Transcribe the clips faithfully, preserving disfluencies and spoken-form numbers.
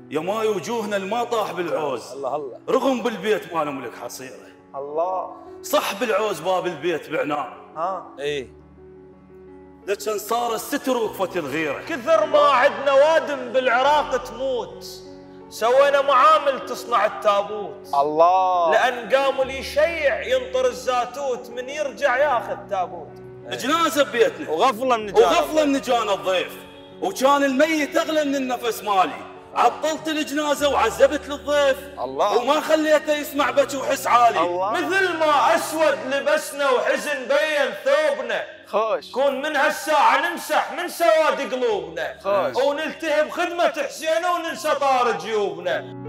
يا ماي وجوهنا الما طاح بالعوز. الله الله. رغم بالبيت ما نملك حصيره. الله. صح بالعوز باب البيت بعناه. ها. ايه. لكن صار الستر وقفت الغيره. كثر ما عندنا وادم بالعراق تموت، سوينا معامل تصنع التابوت. الله. لأن قاموا اللي يشيع ينطر الزاتوت، من يرجع ياخذ تابوت. جنازه ببيتنا وغفله من جانا وغفله من جانا الضيف، وكان الميت اغلى من النفس مالي. عطلت الجنازه وعذبت للضيف الله، وما خليته يسمع بك وحس عالي. الله. مثل ما اسود لبسنا وحزن بين ثوبنا، خوش. كون من هالساعه نمسح من سواد قلوبنا، خوش. ونلتهب خدمه حسين وننسى طار جيوبنا.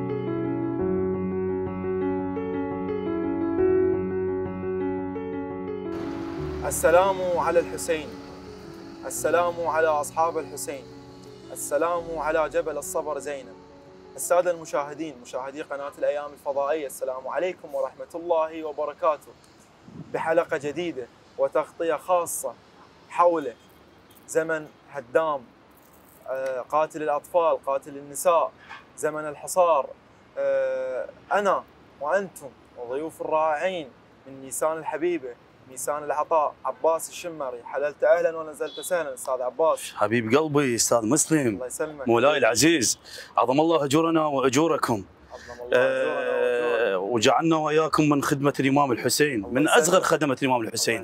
السلام على الحسين، السلام على أصحاب الحسين، السلام على جبل الصبر زينب. السادة المشاهدين، مشاهدي قناة الأيام الفضائية، السلام عليكم ورحمة الله وبركاته، بحلقة جديدة وتغطية خاصة حول زمن هدام، قاتل الأطفال، قاتل النساء، زمن الحصار. أنا وأنتم وضيوف الرائعين من نيسان الحبيبة، نيسان العطاء، عباس الشمري. حللت اهلا ونزلت سهلا استاذ عباس. حبيب قلبي استاذ مسلم، الله يسلمك مولاي العزيز، عظم الله اجورنا واجوركم. عظم الله اجورنا آه وجعلنا واياكم من خدمه الامام الحسين، من اصغر خدمه الامام الحسين.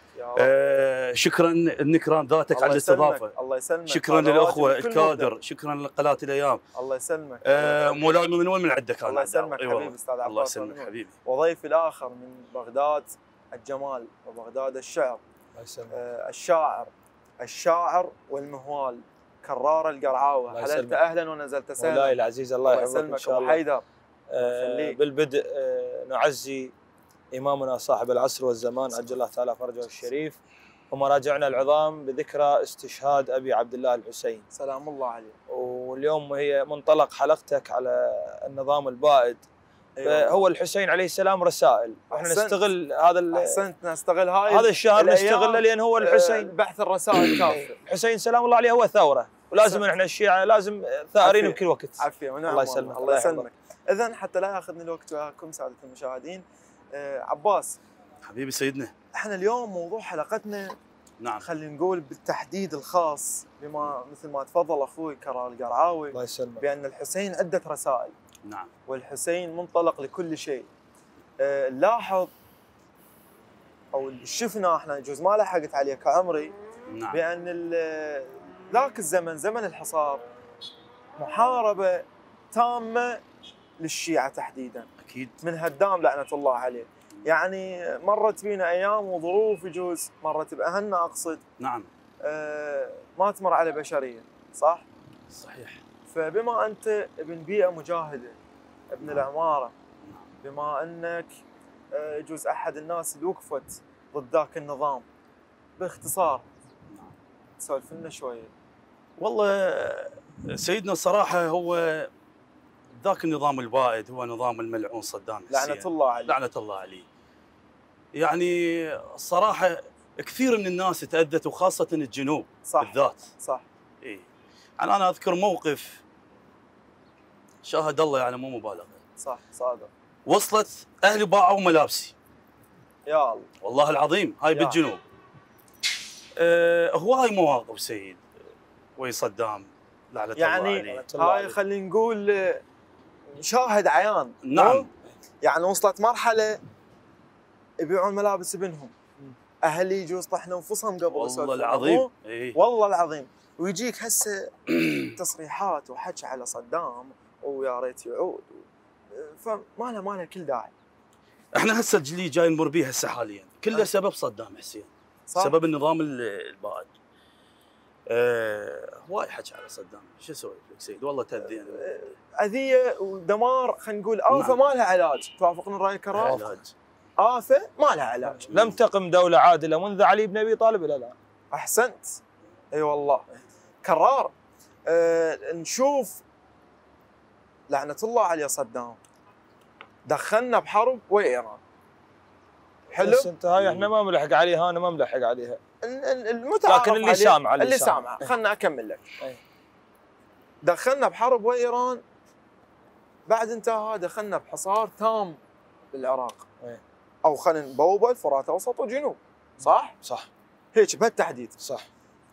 آه شكرا النكران ذاتك على الاستضافه. الله يسلمك. شكرا للاخوه الكادر، شكرا لقناه الايام. الله يسلمك. آه مولاي من وين من عندك؟ الله يسلمك حبيبي استاذ عباس. الله يسلمك حبيبي. وضيفي الاخر من بغداد الجمال وبغداد الشعر، آه الشاعر الشاعر والمهوال، كرار القرعاوي. حللت اهلا ونزلت سهلا. مولاي العزيز الله يحفظك ان شاء الله. حيدر. آه بالبدء آه نعزي امامنا صاحب العصر والزمان عجل الله تعالى فرجه الشريف ومراجعنا العظام بذكرى استشهاد ابي عبد الله الحسين سلام الله عليه. واليوم هي منطلق حلقتك على النظام البائد. أيوة. هو الحسين عليه السلام رسائل، واحنا نستغل هذا احسنت نستغل هاي هذا الشهر نستغله لان هو الحسين بحث الرسائل كافه. الحسين سلام الله عليه هو ثوره، ولازم احنا الشيعه لازم ثائرين بكل وقت. عافيه ونعم. الله يسلمك. الله يسلمك. اذا حتى لا ياخذني الوقت وياكم ساده المشاهدين، آه عباس حبيبي سيدنا، احنا اليوم موضوع حلقتنا نعم خلينا نقول بالتحديد الخاص بما مثل ما تفضل اخوي كرار القرعاوي، الله يسلمك، بان الحسين عده رسائل. نعم. والحسين منطلق لكل شيء. أه نلاحظ او اللي شفنا احنا جزء ما لحقت عليه كعمري، نعم. بان ذاك الزمن زمن الحصار محاربه تامه للشيعه تحديدا. اكيد. من هدام لعنه الله عليه. يعني مرت بينا ايام وظروف يجوز مرت باهلنا اقصد. نعم. أه ما تمر على بشريه، صح؟ صحيح. فبما انت ابن بيئه مجاهده، ابن العماره، بما انك يجوز احد الناس اللي وقفت ضد ذاك النظام، باختصار تسولف لنا شويه. والله سيدنا الصراحه هو ذاك النظام البائد هو نظام الملعون صدام حسين لعنه الله عليه. لعنه الله عليه. يعني الصراحه كثير من الناس تاذت وخاصه الجنوب صح بالذات. صح. اي يعني انا اذكر موقف شاهد الله يعني مو مبالغه. صح صادق. وصلت اهلي باعوا ملابسي. يا الله. والله العظيم هاي بالجنوب. آه هواي مواقف سيد وي صدام لعنه يعني الله عليه. يعني هاي خلينا نقول شاهد عيان. نعم. يعني وصلت مرحله يبيعون ملابس ابنهم. اهلي يجوز طحنوا انفسهم قبل. والله العظيم. إيه؟ والله العظيم. ويجيك هسه تصريحات وحكي على صدام ويا ريت يعود، فما له ما له كل داعي. احنا هسه اللي جاي نمر به هسه حاليا كله أه. سبب صدام حسين. صح؟ سبب النظام البائد. أه هواي حكي على صدام، شو اسوي لك سيد؟ والله تاذينا. اذيه ودمار، خلينا نقول آفة. نعم. ما لها علاج، توافقنا الراي كرار؟ علاج. آفة ما لها علاج. لم تقم دولة عادلة منذ علي بن ابي طالب الى الان. احسنت. اي أيوة والله. كرار. أه نشوف لعنة الله عليه صدام دخلنا بحرب ويا ايران. حلو؟ بس انت هاي احنا ما ملحق عليها، انا ما ملحق عليها. المتعارف لكن اللي سامعه اللي سامعه خلنا اكمل لك. أي. دخلنا بحرب ويا ايران، بعد انتهى دخلنا بحصار تام بالعراق. ايه. او خلينا نبوبه الفرات اوسط وجنوب، صح؟ صح. هيك بهالتحديد. صح.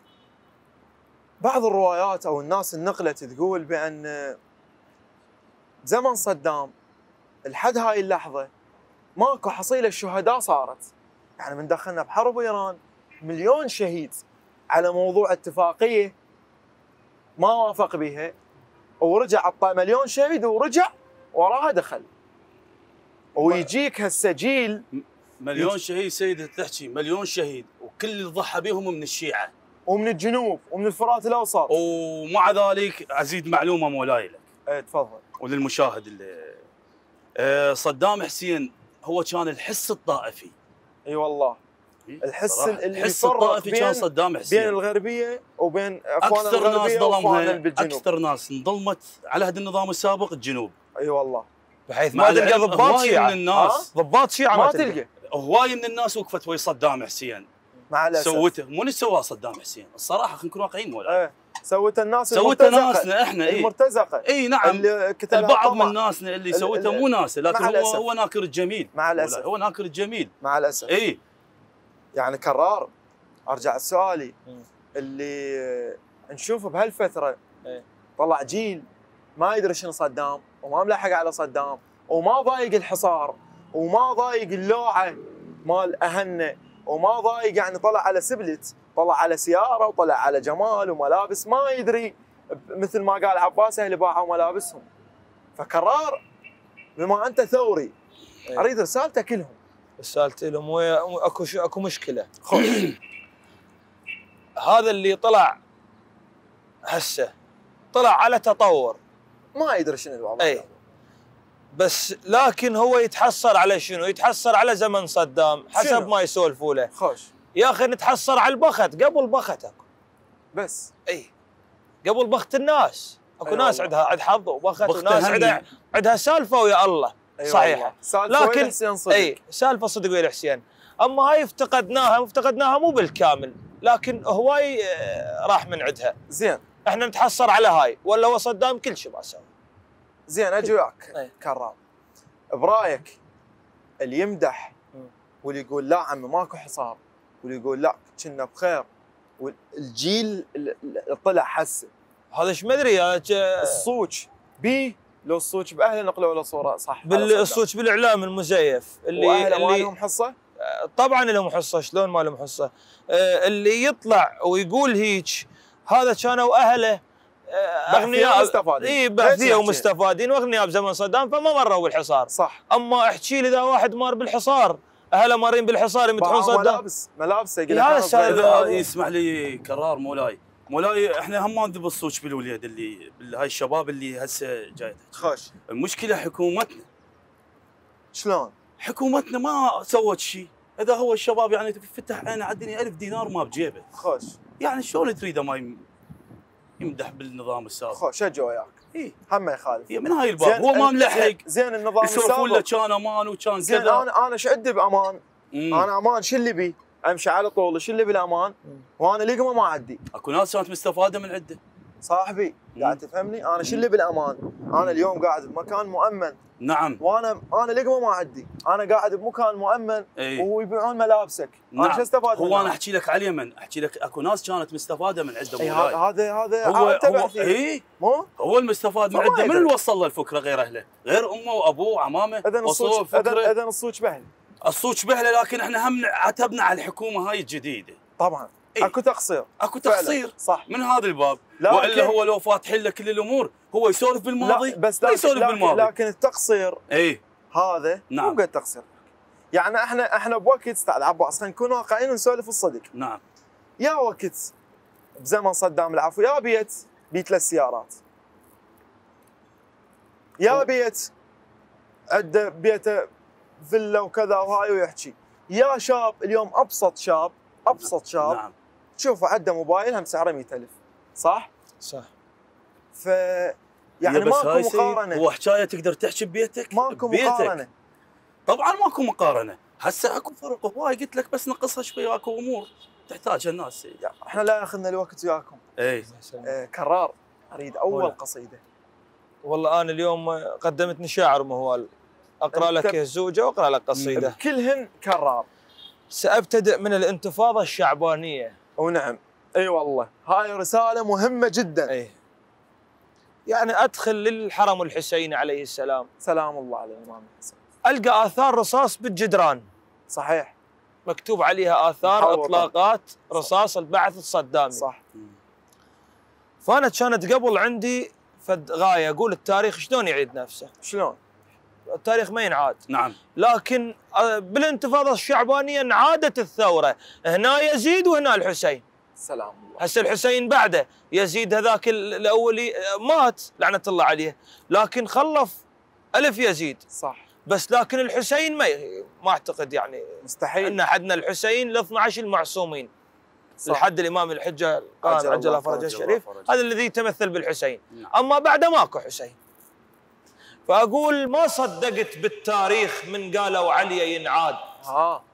بعض الروايات او الناس اللي نقلت تقول بان زمن صدام لحد هاي اللحظه ماكو حصيله شهداء صارت، يعني من دخلنا بحرب ايران مليون شهيد على موضوع اتفاقيه ما وافق بها، ورجع عطى مليون شهيد ورجع وراها دخل. ويجيك هالسجيل مليون شهيد سيدي تحكي مليون شهيد، وكل اللي ضحى بهم من الشيعه ومن الجنوب ومن الفرات الاوسط. ومع ذلك ازيد معلومه مولاي لك. ايه تفضل. وللمشاهد اللي أه صدام حسين هو كان الحس الطائفي. اي والله. الحس اللي الحس الطائفي كان صدام حسين بين الغربيه وبين اخواننا اكثر الغربيه ناس واخواننا ظلمها، بالجنوب. اكثر ناس انظلمت على هذا النظام السابق الجنوب. اي والله. بحيث ما تلقى ضباط شيعه. من الناس ضباط شيعه ما, ما تلقى. هواي من الناس وقفت ويا صدام حسين. مع الاسف. سوته مو اللي سواه صدام حسين، الصراحه خلينا نكون واقعيين مولاي. ايه سوته الناس سوته المرتزقه. ناسنا احنا. اي المرتزقه. اي نعم. البعض من ناسنا اللي سوته مو ناسه، لكن هو هو ناكر الجميل. مع الاسف. هو ناكر الجميل. مع الاسف. اي يعني كرار ارجع لسؤالي اللي نشوفه بهالفتره ايه. طلع جيل ما يدري شنو صدام وما ملحق على صدام وما ضايق الحصار وما ضايق اللوعه مال اهلنا وما ضايق، يعني طلع على سبلت، طلع على سياره وطلع على جمال وملابس ما يدري، مثل ما قال عباس اهل باعوا ملابسهم. فكرار بما انت ثوري ايه. اريد رسالتك لهم. رسالتي لهم اكو اكو مشكله. هذا اللي طلع هسه طلع على تطور ما يدري شنو الوضع. اي بس لكن هو يتحسر على شنو؟ يتحسر على زمن صدام حسب شنو؟ ما يسولفوا له. خوش يا اخي نتحسر على البخت قبل بختك. بس اي قبل بخت الناس اكو أي ناس والله. عندها عند حظ وبخت بخت وناس هني. عندها عندها سالفه ويا الله. أي صحيحه. لكن حسين صدق. اي سالفه صدق ويا حسين. اما هاي افتقدناها افتقدناها مو بالكامل، لكن هواي راح من عندها. زين احنا نتحسر على هاي، ولا هو صدام كل شيء ما سوى. زين اجي وياك أي. كرام، برايك اللي يمدح واللي يقول لا عمي ماكو حصار واللي يقول لا كنا بخير، والجيل اللي طلع حسه هذا ايش مدري يا الصوت بي لو الصوت باهله نقلوا له صوره صح بالصوت بالاعلام المزيف اللي واهله ما اللي لهم حصه. طبعا لهم حصه، شلون ما لهم حصه؟ آه اللي يطلع ويقول هيك هذا كانوا اهله اغنياء مستفادين. اي بحثيه ومستفادين واغنياء بزمن صدام فما مروا بالحصار. صح. اما احكي لي اذا واحد مار بالحصار، اهله مارين بالحصار يمدحون صدام. ملابس ملابس هذا يسمح لي كرار مولاي، مولاي احنا هم ما نذب الصوت بالوليد اللي هاي الشباب اللي هسه جاي. خوش. المشكله حكومتنا. شلون؟ حكومتنا ما سوت شيء، اذا هو الشباب يعني فتح عينه عدني ألف دينار ما بجيبه. خوش. يعني شلون تريده ما يمدح بالنظام السابق؟ خوش اجي وياك. اي هم ما يخالف. هي من هاي الباب هو ما ملحق. زين النظام السابق يسولفون له كان امان وكان كذا. زين انا انا ايش عندي بامان؟ مم. انا امان شو اللي بي؟ امشي على طول شو اللي بالامان؟ وانا لقمه ما عندي. اكو ناس كانت مستفاده من عنده. صاحبي قاعد تفهمني؟ انا شو اللي بالامان؟ انا اليوم قاعد بمكان مؤمن. نعم. وانا انا لقمه ما عندي، انا قاعد بمكان مؤمن. ايه؟ ويبيعون ملابسك. نعم. انا شو استفاد؟ هو انا احكي لك على اليمن، احكي لك اكو ناس كانت مستفاده من عنده. اي هذا هذا هو هو اي مو هو المستفاد من عنده. من اللي وصل له الفكره غير اهله؟ غير امه وابوه وعمامه. اذا الصوت اذا الصوت بهل الصوت بهله، لكن احنا هم عتبنا على الحكومه هاي الجديده. طبعا. إيه؟ اكو تقصير. اكو تقصير صح من هذا الباب. والا هو لو فاتح له كل الامور هو يسولف بالماضي. لا بس لا يسولف لكن بالماضي. لكن التقصير اي هذا نعم. مو قد تقصير. يعني احنا احنا بوقت استاذ عباس خلينا نكون واقعيين ونسولف الصدق. نعم. يا وقت بزمن صدام العفو يا بيت بيت له السيارات. يا بيت عنده بيته فيلا وكذا وهاي ويحكي. يا شاب اليوم ابسط شاب ابسط شاب نعم. تشوفه عنده موبايل هم سعره مئة ألف صح؟ صح. ف يعني ماكو مقارنه. هو حكايه تقدر تحكي ببيتك؟ ماكو ببيتك. مقارنه. طبعا ماكو مقارنه، هسه اكو فرق هواي قلت لك بس نقصها شوي، اكو امور تحتاجها الناس. احنا لا ياخذنا الوقت وياكم. اي آه كرار اريد اول ولا. قصيده. والله انا اليوم قدمتني شاعر مهوال، اقرا أنت لك زوجه واقرا لك قصيده. كلهن كرار. سابتدئ من الانتفاضه الشعبانيه. ونعم اي والله هاي رساله مهمه جدا. اي يعني ادخل للحرم الحسيني عليه السلام، سلام الله على الامام الحسين، القى اثار رصاص بالجدران صحيح، مكتوب عليها اثار محوطة. اطلاقات رصاص البعث الصدامي. صح. فانا كانت قبل عندي فد غايه اقول التاريخ شلون يعيد نفسه؟ شلون؟ التاريخ ما ينعاد. نعم. لكن بالانتفاضه الشعبانيه انعادت الثوره، هنا يزيد وهنا الحسين. سلام الله. هسه الحسين بعده، يزيد هذاك الاولي مات لعنه الله عليه، لكن خلف الف يزيد. صح. بس لكن الحسين ما ما اعتقد يعني مستحيل ان حدنا الحسين ال اثني عشر المعصومين. صح. لحد الامام الحجه عجل عجل الله الله فرجه فرجه الشريف، الله فرجه. هذا الذي يتمثل بالحسين. نعم. اما بعده ماكو حسين. فاقول ما صدقت بالتاريخ من قالوا علي ينعاد. ها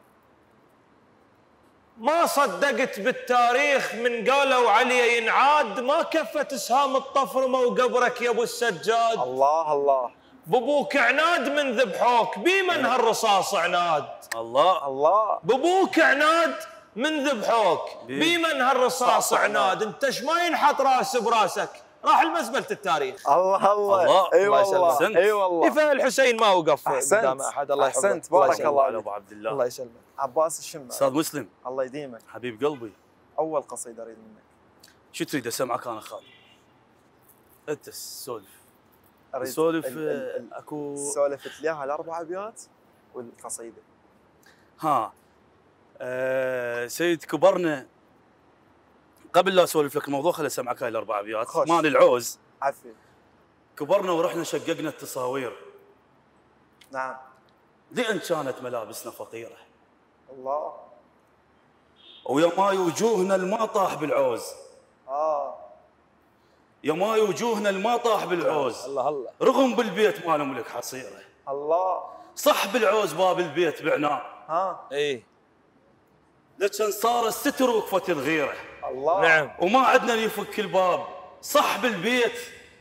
ما صدقت بالتاريخ من قالوا علي ينعاد، ما كفت اسهام الطفرمه وقبرك يا ابو السجاد. الله الله بابوك عناد من ذبحوك، بمن هالرصاص عناد. الله الله. بابوك عناد من ذبحوك، بمن هالرصاص عناد. انت ايش ما ينحط راس براسك؟ راح المزبله التاريخ. الله الله. الله. اي الله والله يسلمك. اي والله. فالحسين ما وقف أحسنت. قدام احد. الله يحفظك. أحسنت. بارك يسلمك. الله على ابو عبد الله. الله يسلمك. عباس الشمة، استاذ مسلم الله يديمك. حبيب قلبي، اول قصيده اريد منك. شو تريد اسمعك انا خالد؟ انت سولف اريد سولف. ال- ال- ال- اكو سولفت لي اياها الاربع ابيات والقصيده. ها أه سيد كبرنا. قبل لا اسولف لك الموضوع خليني اسمعك هاي الاربع ابيات. خوش. ماني العوز. عفي. كبرنا ورحنا شققنا التصاوير، نعم. لأن كانت ملابسنا فقيرة، الله. ويا ماي وجوهنا الما طاح بالعوز، اه يا ماي وجوهنا الما طاح بالعوز، الله الله. رغم بالبيت ما نملك حصيرة، الله. صح بالعوز باب البيت بعناه، ها اي لكن صار الستر وقفة الغيرة، الله. نعم. وما عندنا اللي يفك الباب، صح بالبيت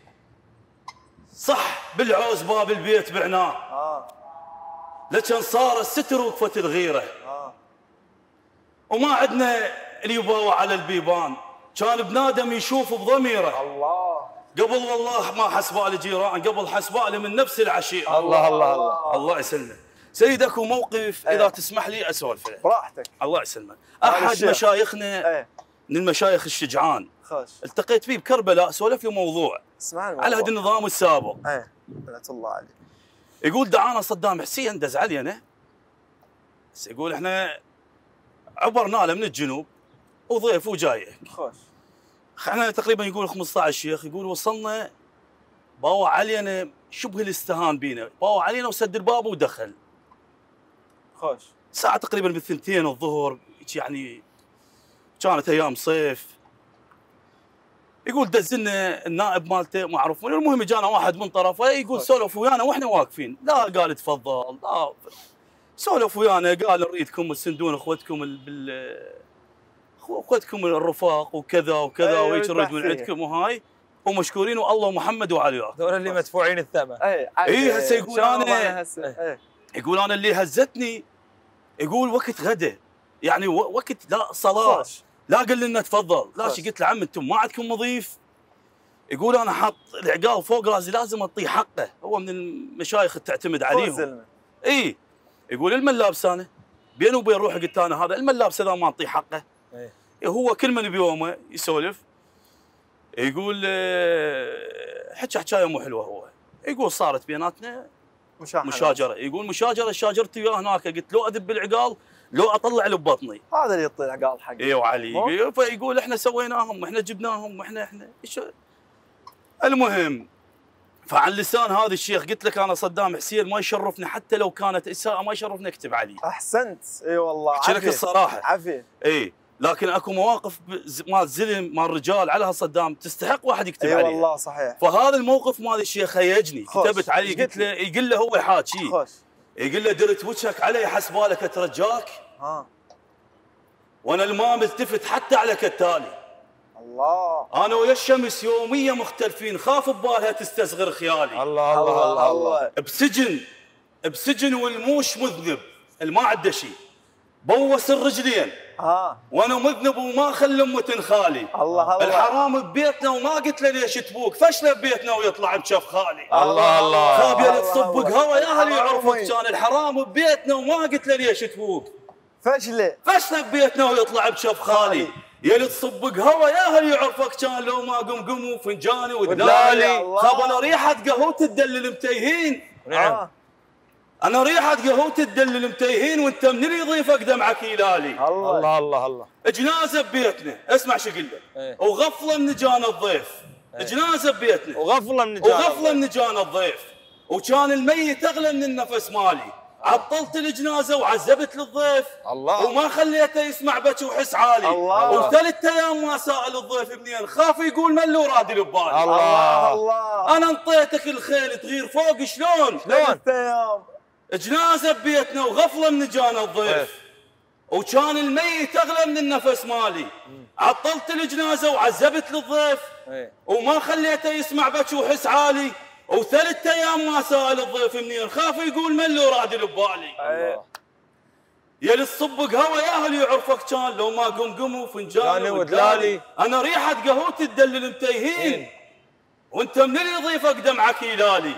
صح بالعوز باب البيت بعناه، اه لكن صار الستر وقفة الغيرة، اه وما عندنا اللي يباوع على البيبان، كان بنادم يشوف بضميره، الله. قبل والله ما حسبالي جيران، قبل حسبالي من نفس العشيرة. الله الله الله. الله يسلمك. سيد اكو موقف اذا ايه. تسمح لي اسولف له. براحتك. الله يسلمك. هذا احد الشيخ. مشايخنا ايه من المشايخ الشجعان خوش. التقيت فيه بكربلاء، سولف لي موضوع اسمعني على هذا النظام السابق. ايه رحمة الله عليه. يقول دعانا صدام حسين دز علينا، بس يقول احنا عبرنا له من الجنوب وضيف وجاي، خوش. احنا تقريبا يقول خمسة عشر شيخ، يقول وصلنا باوع علينا شبه الاستهان بينا، باوع علينا وسد الباب ودخل. خوش. الساعة تقريبا بالثنتين الظهر، يعني كانت ايام صيف. يقول دزلنا النائب مالته معروف من، المهم جانا واحد من طرفه يقول سولف ويانا واحنا واقفين، لا قال تفضل، لا سولف ويانا، قال نريدكم تسندون اخوتكم ال- بال اخوتكم الرفاق وكذا وكذا أيوة وهيك نريد من البحثية. عندكم وهاي، ومشكورين والله محمد وعلياه. دول اللي مدفوعين الثمن. ايه إيه، هسه يقول شلون أنا- هسه ايه يقول انا اللي هزتني، يقول وقت غدا، يعني و- وقت لا صلاه، خوش. لا قال لنا تفضل، لا خوش. شي قلت له عم انتم ما عندكم مضيف؟ يقول انا حاط العقال فوق راسي لازم اعطيه حقه، هو من المشايخ اللي تعتمد عليهم. زلمه. اي يقول الملابس انا بيني وبين روحي قلت انا هذا الملابس اذا ما اعطيه حقه، إيه. هو كل من بيومه يسولف. يقول آه، حكى حكايه مو حلوه هو، يقول صارت بيناتنا مشاحنة. مشاجره، يقول مشاجره شاجرت وياه هناك، قلت لو اذب بالعقال لو اطلع له ببطني. هذا اللي يطلع قال حق. اي وعلي مو؟ يقول- فيقول احنا سويناهم واحنا جبناهم واحنا احنا ايش. المهم فعن لسان هذا الشيخ قلت لك انا صدام حسين ما يشرفنا حتى لو كانت اساءه، ما يشرفنا اكتب عليه. احسنت. اي والله. احكي لك عافية. الصراحه. عافيه. اي لكن اكو مواقف ب- مال زلم مال رجال على هالصدام تستحق واحد يكتب اي عليها. والله صحيح. فهذا الموقف مال الشيخ هيجني، خوش. كتبت عليه إيش قلت قلت له، يقول له هو يحاكي، خوش. يقول له درت وجهك علي حسبالك اترجاك، ها وانا الما ملتفت حتى على كتالي، الله. انا ويا الشمس يوميا مختلفين، خاف ببالها تستصغر خيالي. الله الله الله الله. بسجن بسجن والموش مذنب، اللي ما عنده شيء بوس الرجلين. ها وانا مذنب وما خلي امه تنخالي. الله الله. الحرام ببيتنا وما قلت له ليش تبوك، فشله ببيتنا ويطلع بشف خالي. الله الله. خاب يا تصبق هوا يا اهل يعرفك، كان الحرام ببيتنا وما قلت له ليش تبوك. فشله فشله ببيتنا ويطلع بشف خالي. يا اللي تصبق هوا يا اهل يعرفك، كان لو ما قمقم وفنجاني ودلالي. خاب انا ريحه قهوه تدلل متيهين. نعم. انا ريحه قهوه تدلل متيهين، وانت من اللي يضيفك دمعك هلالي. الله الله الله الله. جنازه ببيتنا، اسمع شو قلت ايه. وغفله من جانا الضيف. ايه. جنازه ببيتنا وغفله من جانا وغفله من جانا الضيف، وكان الميت اغلى من النفس مالي. عطلت الجنازه وعذبت للضيف الله. وما خليته يسمع بكي وحس عالي. الله. وثلاث ايام ما سائل الضيف منين، خاف يقول من له رادي ببالي. الله الله. انا انطيتك الخيل تغير فوق شلون؟ شلون؟ ايام جنازه ببيتنا وغفله من جانا الضيف، وكان الميت اغلى من النفس مالي. عطلت الجنازه وعذبت للضيف ايه. وما خليته يسمع بكي وحس عالي. وثلاث ايام ما سال الضيف منين، خاف يقول من له رادي ببالي. الله. يا اللي تصبق هوا يا اهل يعرفك، كان لو ما قمقم وفنجاني جاني ودلالي. ودلالي. انا ريحه قهوه تدلل متيهين، وانت من اللي يضيفك دمعك هلالي.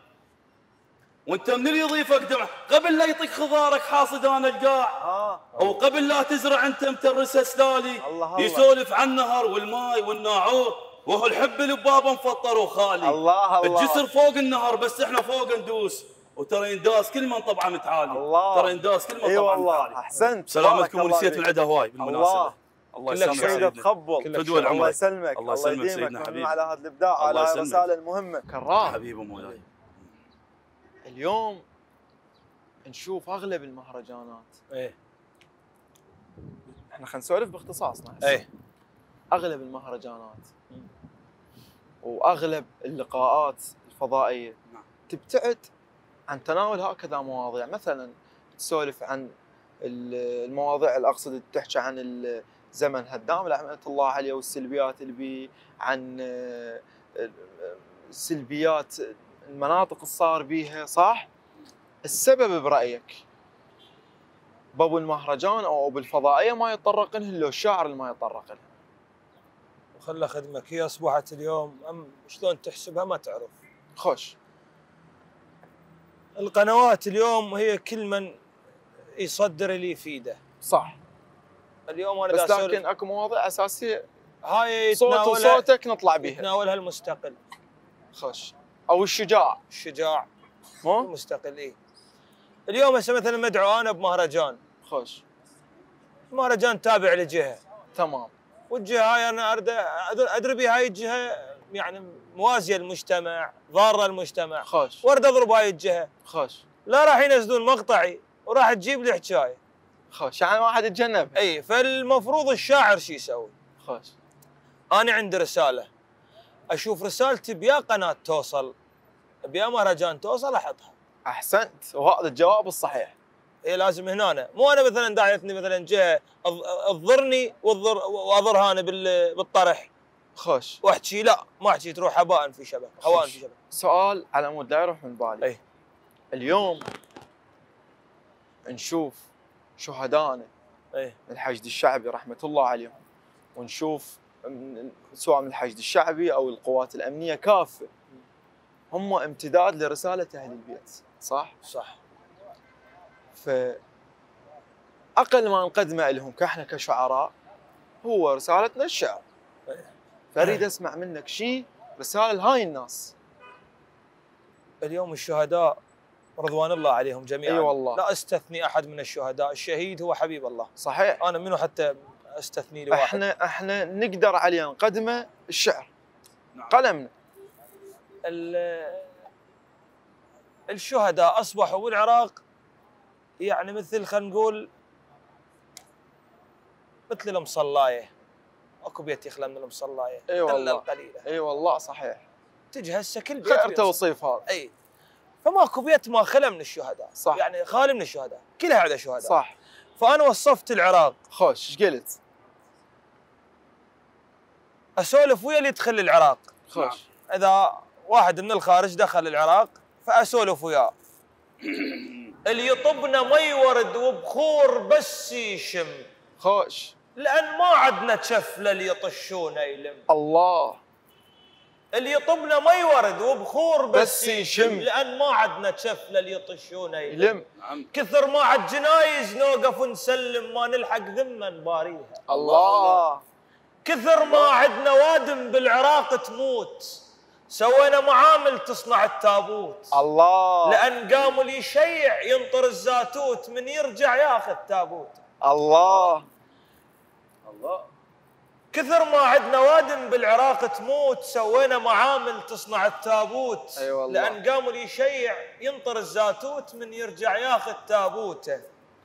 وانت من اللي يضيفك دمعك، قبل لا يطق خضارك حاصد انا القاع. اه وقبل لا تزرع انت مترس اسلالي. الله الله. يسولف عن النهر والماي والناعور، وهو الحب اللي ببابه مفطر وخالي. الله الله. الجسر فوق النهر بس احنا فوق ندوس، وترى ينداس كل من طبعه متعالي. الله. ترى ينداس كل من اي طبعه والله متعالي. احسنت. سلامتكم بارك الله ونسيت فيك. العدا هواي بالمناسبه. الله. الله كلك يسلمك شهيد سيدنا. تخبل. فدوى الله العمر. يسلمك. الله يسلمك يديمك. سيدنا ممنون حبيبي. على هذا الابداع وعلى الله هذه يسلمك. الرساله المهمه. كرار حبيبي مولاي. اليوم نشوف اغلب المهرجانات، ايه. احنا خلينا نسولف باختصاصنا هسه. ايه. اغلب المهرجانات واغلب اللقاءات الفضائيه نعم. تبتعد عن تناول هكذا مواضيع، مثلا تسولف عن المواضيع اللي اقصد تحكي عن الزمن هدام رحمه الله عليه والسلبيات اللي بيه، عن سلبيات المناطق اللي صار بيها، صح؟ السبب برايك بابو المهرجان او بالفضائيه ما يتطرق لها الا الشاعر اللي ما يتطرق لها. وخلى خدمك، هي اصبحت اليوم أم شلون تحسبها ما تعرف. خوش. القنوات اليوم هي كل من يصدر اللي يفيده. صح. اليوم انا بس لكن اكو مواضيع اساسيه هاي صوت يتناولها وصوتك نطلع بيها. يتناولها المستقل. خوش. او الشجاع. الشجاع مو؟ المستقل. اي. اليوم هسه مثلا مدعو انا بمهرجان. خوش. مهرجان تابع لجهه. تمام. والجهه هاي انا اريد ادري بها هاي الجهه يعني موازيه للمجتمع، ضاره للمجتمع. خوش. وارد اضرب هاي الجهه. خوش. لا راح ينزلون مقطعي وراح تجيب لي حكايه. خوش، يعني واحد يتجنب. اي، فالمفروض الشاعر شو يسوي؟ خوش. انا عندي رساله، اشوف رسالتي بيا قناه توصل، بيا مهرجان توصل احطها. احسنت، وهذا الجواب الصحيح. اي لازم هنا أنا. مو انا مثلا داعيتني مثلا جهه تضرني وتضر واضرها انا بالطرح. خوش. واحكي لا، ما احكي تروح هباء في شبك، هواء في شبك. سؤال على مود لا يروح من بالي. اي. اليوم نشوف شهدائنا اي. الحشد الشعبي رحمه الله عليهم، ونشوف سواء من الحشد الشعبي او القوات الامنيه كافه هم امتداد لرساله اهل البيت، صح؟ صح. فأقل ما نقدمه لهم كاحنا كشعراء هو رسالتنا الشعر. فأريد أسمع منك شيء رسالة لهاي الناس. اليوم الشهداء رضوان الله عليهم جميعا. اي والله. لا استثني أحد من الشهداء، الشهيد هو حبيب الله. صحيح. أنا منو حتى استثني لواحد. احنا احنا نقدر عليه نقدمه الشعر. نعم. قلمنا. الشهداء أصبحوا بالعراق يعني مثل خلينا نقول مثل المصلايه، اكو بيت يخلى من المصلايه. اي والله. القليله. اي والله صحيح. تجي هسه كل بيت خير توصيف هذا. اي. فماكو بيت ما خلى من الشهداء. صح. يعني خالي من الشهداء، كلها عندها شهداء. صح. فانا وصفت العراق. خوش، ايش قلت؟ اسولف ويا اللي يدخل العراق. خوش. اذا واحد من الخارج دخل العراق فاسولف وياه. اللي يطبنا مي ورد وبخور بس يشم. خوش. لان ما عندنا تشفله اللي يطشونه يلم. الله. اللي يطبنا مي ورد وبخور بس, بس يشم. لان ما عندنا تشفله اللي يطشونه يلم. يلم. نعم. كثر ما عاد جنايز نوقف ونسلم ما نلحق ذمه نباريها. الله. كثر ما عندنا وادم بالعراق تموت سوينا معامل تصنع التابوت. الله. لان قاموا اللي يشيع ينطر الزاتوت من يرجع ياخذ تابوت. الله. الله. كثر ما عندنا وادم بالعراق تموت سوينا معامل تصنع التابوت. اي والله. لان قاموا اللي يشيع ينطر الزاتوت من يرجع ياخذ تابوته.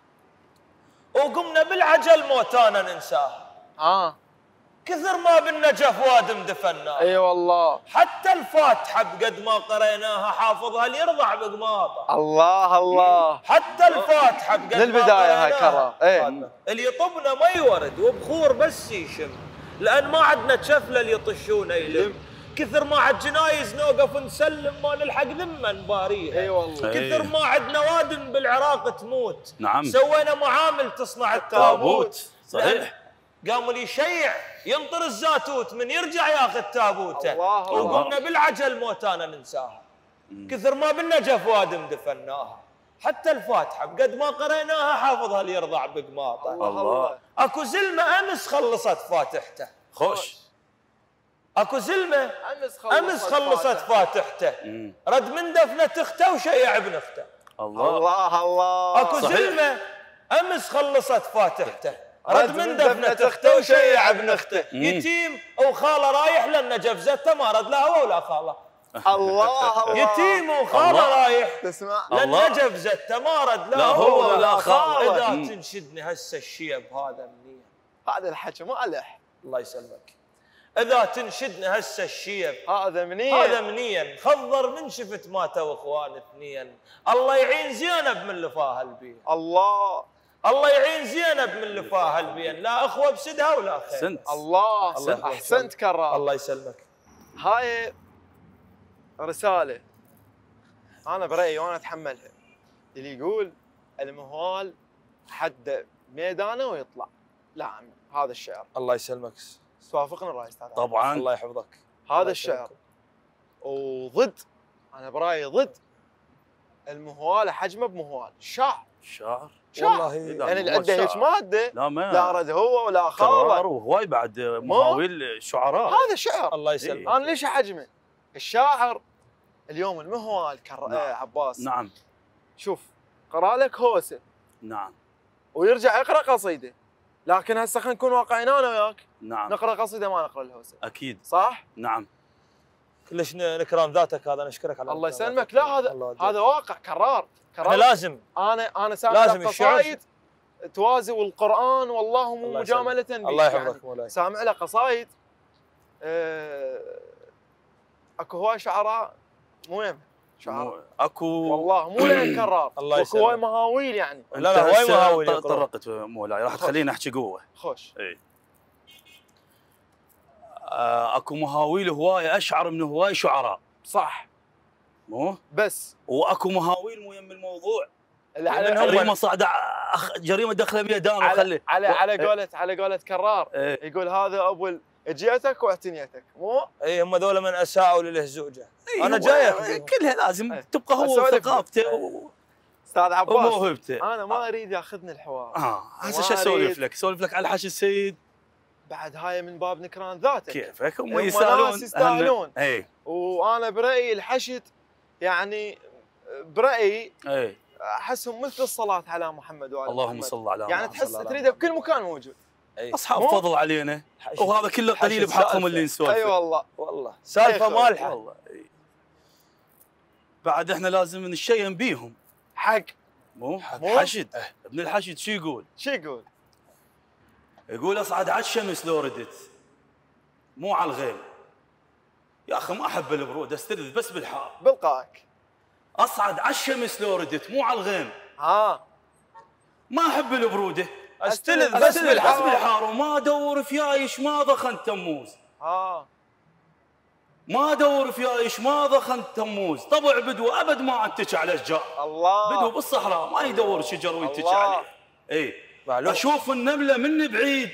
وقمنا بالعجل موتانا ننساه. اه. كثر ما بالنجف وادم دفناه. اي والله. حتى الفاتحه بقد ما قريناها حافظها اللي يرضع بقماطه. الله الله. حتى الفاتحه بقد ما للبدايه هاي كرر. اي. اللي يطبنا مي ورد وبخور بس يشم. لان ما عندنا تشفله اللي يطشونه يلم. كثر ما عاد جنايز نوقف نسلم ما نلحق ذمه نباريها. اي والله. كثر ما عندنا وادم بالعراق تموت. نعم. سوينا معامل تصنع التابوت. صحيح. قاموا اللي يشيع ينطر الزاتوت من يرجع ياخذ تابوته. الله. وقمنا بالعجل موتانا ننساها. كثر ما بالنجف وادم دفناها. حتى الفاتحه بقد ما قريناها حافظها اللي يرضع بقماطه. الله. الله. اكو زلمه امس خلصت فاتحته. خوش. اكو زلمه امس خلصت امس خلصت فاتحته. مم. رد من دفنه اخته وشيع ابن اخته. الله. الله الله. اكو صحيح. زلمه امس خلصت فاتحته. رد من دفنه اخته وشيع ابن اخته. يتيم وخاله رايح للنجف زته ما رد لا هو ولا خاله. الله الله. يتيم وخاله رايح تسمع. للنجف زته ما رد لا, لا هو ولا خاله. اذا مم. تنشدني هسه الشيب هذا منين. هذا الحكي ما ألح. الله يسلمك. اذا تنشدني هسه الشيب هذا منين؟ هذا منين. خضر من شفت ماتوا اخوان اثنين. الله يعين زينب من لفاها البين. الله. الله يعين زينب من لفاها البين. لا اخوه بسدها ولا خير. سنت. الله. الله احسنت كرار. الله يسلمك. هاي رسالة أنا برأيي وأنا أتحملها. اللي يقول المهوال حد ميدانه ويطلع. لا عمي هذا الشعر. الله يسلمك. توافقنا الرأي استاذ؟ طبعا. الله يحفظك. هذا الشعر. وضد أنا برأيي ضد المهوال حجمه بمهوال شعر. شعر. والله يعني اللي عنده هيك مادة لا ما لا رد هو ولا كرار خاله. وهواي بعد مهاويل شعراء. هذا شعر. الله يسلمك. إيه. أنا ليش أحجمه؟ الشاعر اليوم المهوال كر... نعم. آه عباس. نعم. شوف قرأ لك هوسه نعم. ويرجع يقرأ قصيدة. لكن هسه خلينا نكون واقعيين انا وياك. نعم. نقرأ قصيدة ما نقرأ الهوسه. اكيد. صح؟ نعم. كلش نكران ذاتك هذا نشكرك على الله نكران يسلمك. ذاتك. لا هذا الله هذا واقع كرار احنا كرار. لازم انا انا سامع لازم له الشعر. قصايد توازي والقرآن والله مو الله مجاملة بك الله يحفظك يعني. مولاي. سامع له قصايد آه، اكو هواي شعراء مو يمه شعراء مو- اكو والله مو لين كرار. الله اكو هواي يسلمك. مهاويل يعني. لا لا هواي هسه مهاويل ط- يقرأ. طرقت مولاي راح خوش. تخليني احكي قوه. خوش. اي. آه، اكو مهاويل هوايه اشعر من هواي شعراء. صح. مو؟ بس واكو مهاويل مو يم الموضوع. اللي على منهم جريمه صاعده أخ... جريمه داخله ميدان على وخلي على على إيه. قولة على قولة كرار إيه. يقول هذا ابو اجيتك واعتنيتك مو. اي هم ذولا من اساءوا للهزوجه. إيه، انا هو جاي كلها لازم إيه. تبقى هو أسولف ثقافته لك. و- استاذ عباس وموهبته. انا ما اريد ياخذني الحوار. اه هسه ما شو اسولف أريد. لك؟ اسولف لك على حش السيد بعد هاي من باب نكران ذاتك. كيفك هم هم يسالون ناس يستاهلون. اي وانا برايي الحشد يعني برايي اي احسهم مثل الصلاه على محمد وعلى اللهم محمد. صل على يعني محمد. تحس تريده بكل مكان موجود. أي. اصحاب مو؟ فضل علينا حشد- وهذا كله قليل حشد بحقهم سالفة. اللي نسولف. اي والله. والله سالفه أي مالحه. والله إي. بعد احنا لازم نشين بيهم. حق. مو مو؟ حشد ابن الحشد شو يقول؟ شو يقول؟ يقول اصعد على الشمس لو ردت مو على الغيم. يا اخي ما احب البرود استلذ بس بالحار. بلقاك. اصعد على الشمس لو ردت مو على الغيم. ها ما احب البروده استلذ بس بس بالحار. بس بالحار. بالحار وما ادور فيايش ما ضخن تموز. اه ما ادور في عيش ما ضخنت تموز، طبع بدو ابد ما اتكى على اشجار. الله. بدو بالصحراء ما يدور شجر ويتكى الله. عليه. اي معلوم. اشوف النمله من بعيد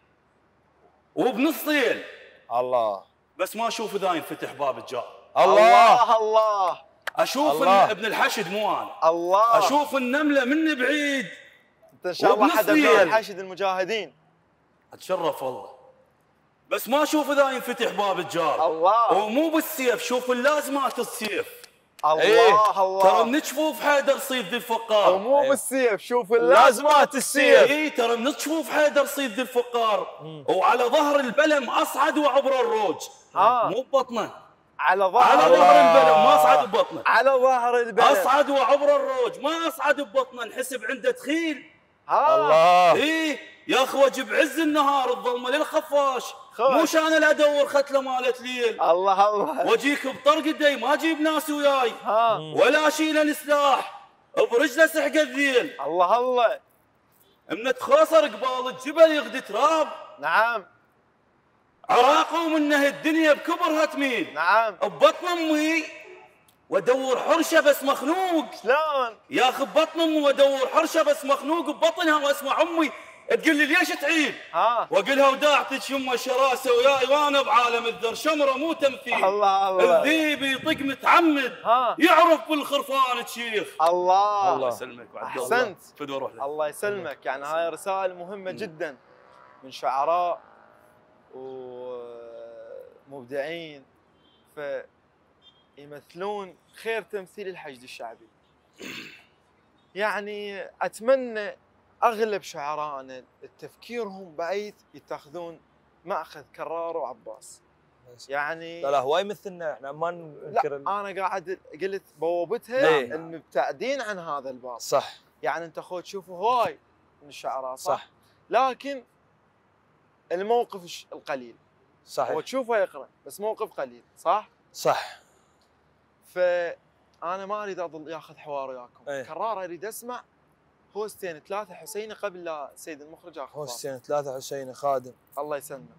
وبنص ليل، الله بس ما اشوف اذا ينفتح باب الجار. الله الله. اشوف الله. ابن الحشد مو انا. الله. اشوف النمله من بعيد. انت ان شاء الله وبنص حدا من ليل. الحشد المجاهدين. اتشرف والله، بس ما اشوف اذا ينفتح باب الجار. الله. ومو بالسيف، شوف اللازمات السيف. الله إيه. الله. ترى من جفوف حيدر صيد ذي الفقار. ومو أيوه. بالسيف، شوف لازمات السيف. اي ترى من جفوف حيدر صيد ذي الفقار. وعلى ظهر البلم اصعد وعبر الروج. آه. مو ببطنه، على ظهر على الله. ظهر البلم ما اصعد ببطنه. على ظهر البلد. اصعد وعبر الروج ما اصعد ببطنه، نحسب عنده تخيل. ها. الله. اي يخوج بعز النهار الظلمه للخفاش، خوش. مو شان لا ادور ختله مالت ليل. الله الله. واجيك بطرق الدي ما اجيب ناس وياي، ها. ولا اشيل السلاح برجله سحق الذيل. الله الله. من تخاصر قبال الجبل يغدي تراب، نعم عراقه ومنه الدنيا بكبرها تميل. نعم. ببطن امي وادور حرشه بس مخنوق، شلون؟ ياخذ بطن امي وادور حرشه بس مخنوق ببطنها، واسمع امي تقول لي ليش تعيد؟ ها. واقول لها وداعتك يمه شراسه وياي وانا بعالم الذر شمره مو تمثيل. الله الله. الذيب يطق متعمد ها. يعرف بالخرفان تشيخ. الله. الله. يسلمك وعبد الله. احسنت. فدوى روح لك. الله يسلمك. يعني هاي رسائل مهمه جدا من شعراء ومبدعين فيمثلون خير تمثيل الحشد الشعبي. يعني اتمنى اغلب شعرائنا تفكيرهم بعيد يتخذون ماخذ كرار وعباس. يعني لا لا هو يمثلنا احنا ما ننكر ال- لا انا قاعد قلت بوابتها ليه؟ المبتعدين عن هذا الباب. صح يعني انت اخوي تشوفوا هواي من الشعراء صح؟ صح لكن الموقف الش- القليل هو صحيح تشوفه يقرا بس موقف قليل صح؟ صح. فانا ما اريد اظل ياخذ حوار وياكم. ايه. كرار اريد اسمع هوستين ثلاثه حسيني قبل لا سيد المخرج ياخذ. هوستين ثلاثة حسين خادم. الله يسلمك.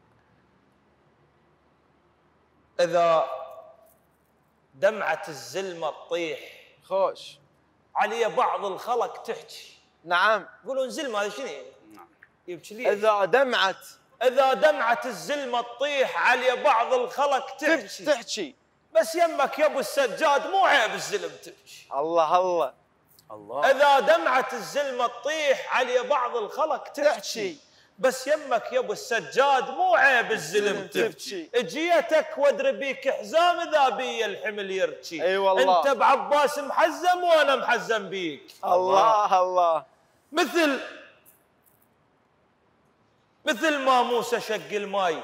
إذا دمعة الزلمة تطيح خوش. علي بعض الخلق تحكي. نعم. يقولون زلمة هذا شنو؟ نعم. يبكي ليش؟ اذا دمعت إذا دمعة الزلمة تطيح علي بعض الخلق تحكي. تحكي. بس يمك يا ابو السجاد مو عيب الزلم تبكي. الله الله. الله. إذا دمعة الزلمة تطيح علي بعض الخلق تحكي. بس يمك يا ابو السجاد مو عيب الزلم تبكي. اجيتك وادري بيك حزام اذا بي الحمل يركي. اي والله. انت بعباس محزم وانا محزم بيك. الله الله. مثل مثل ما موسى شق الماي،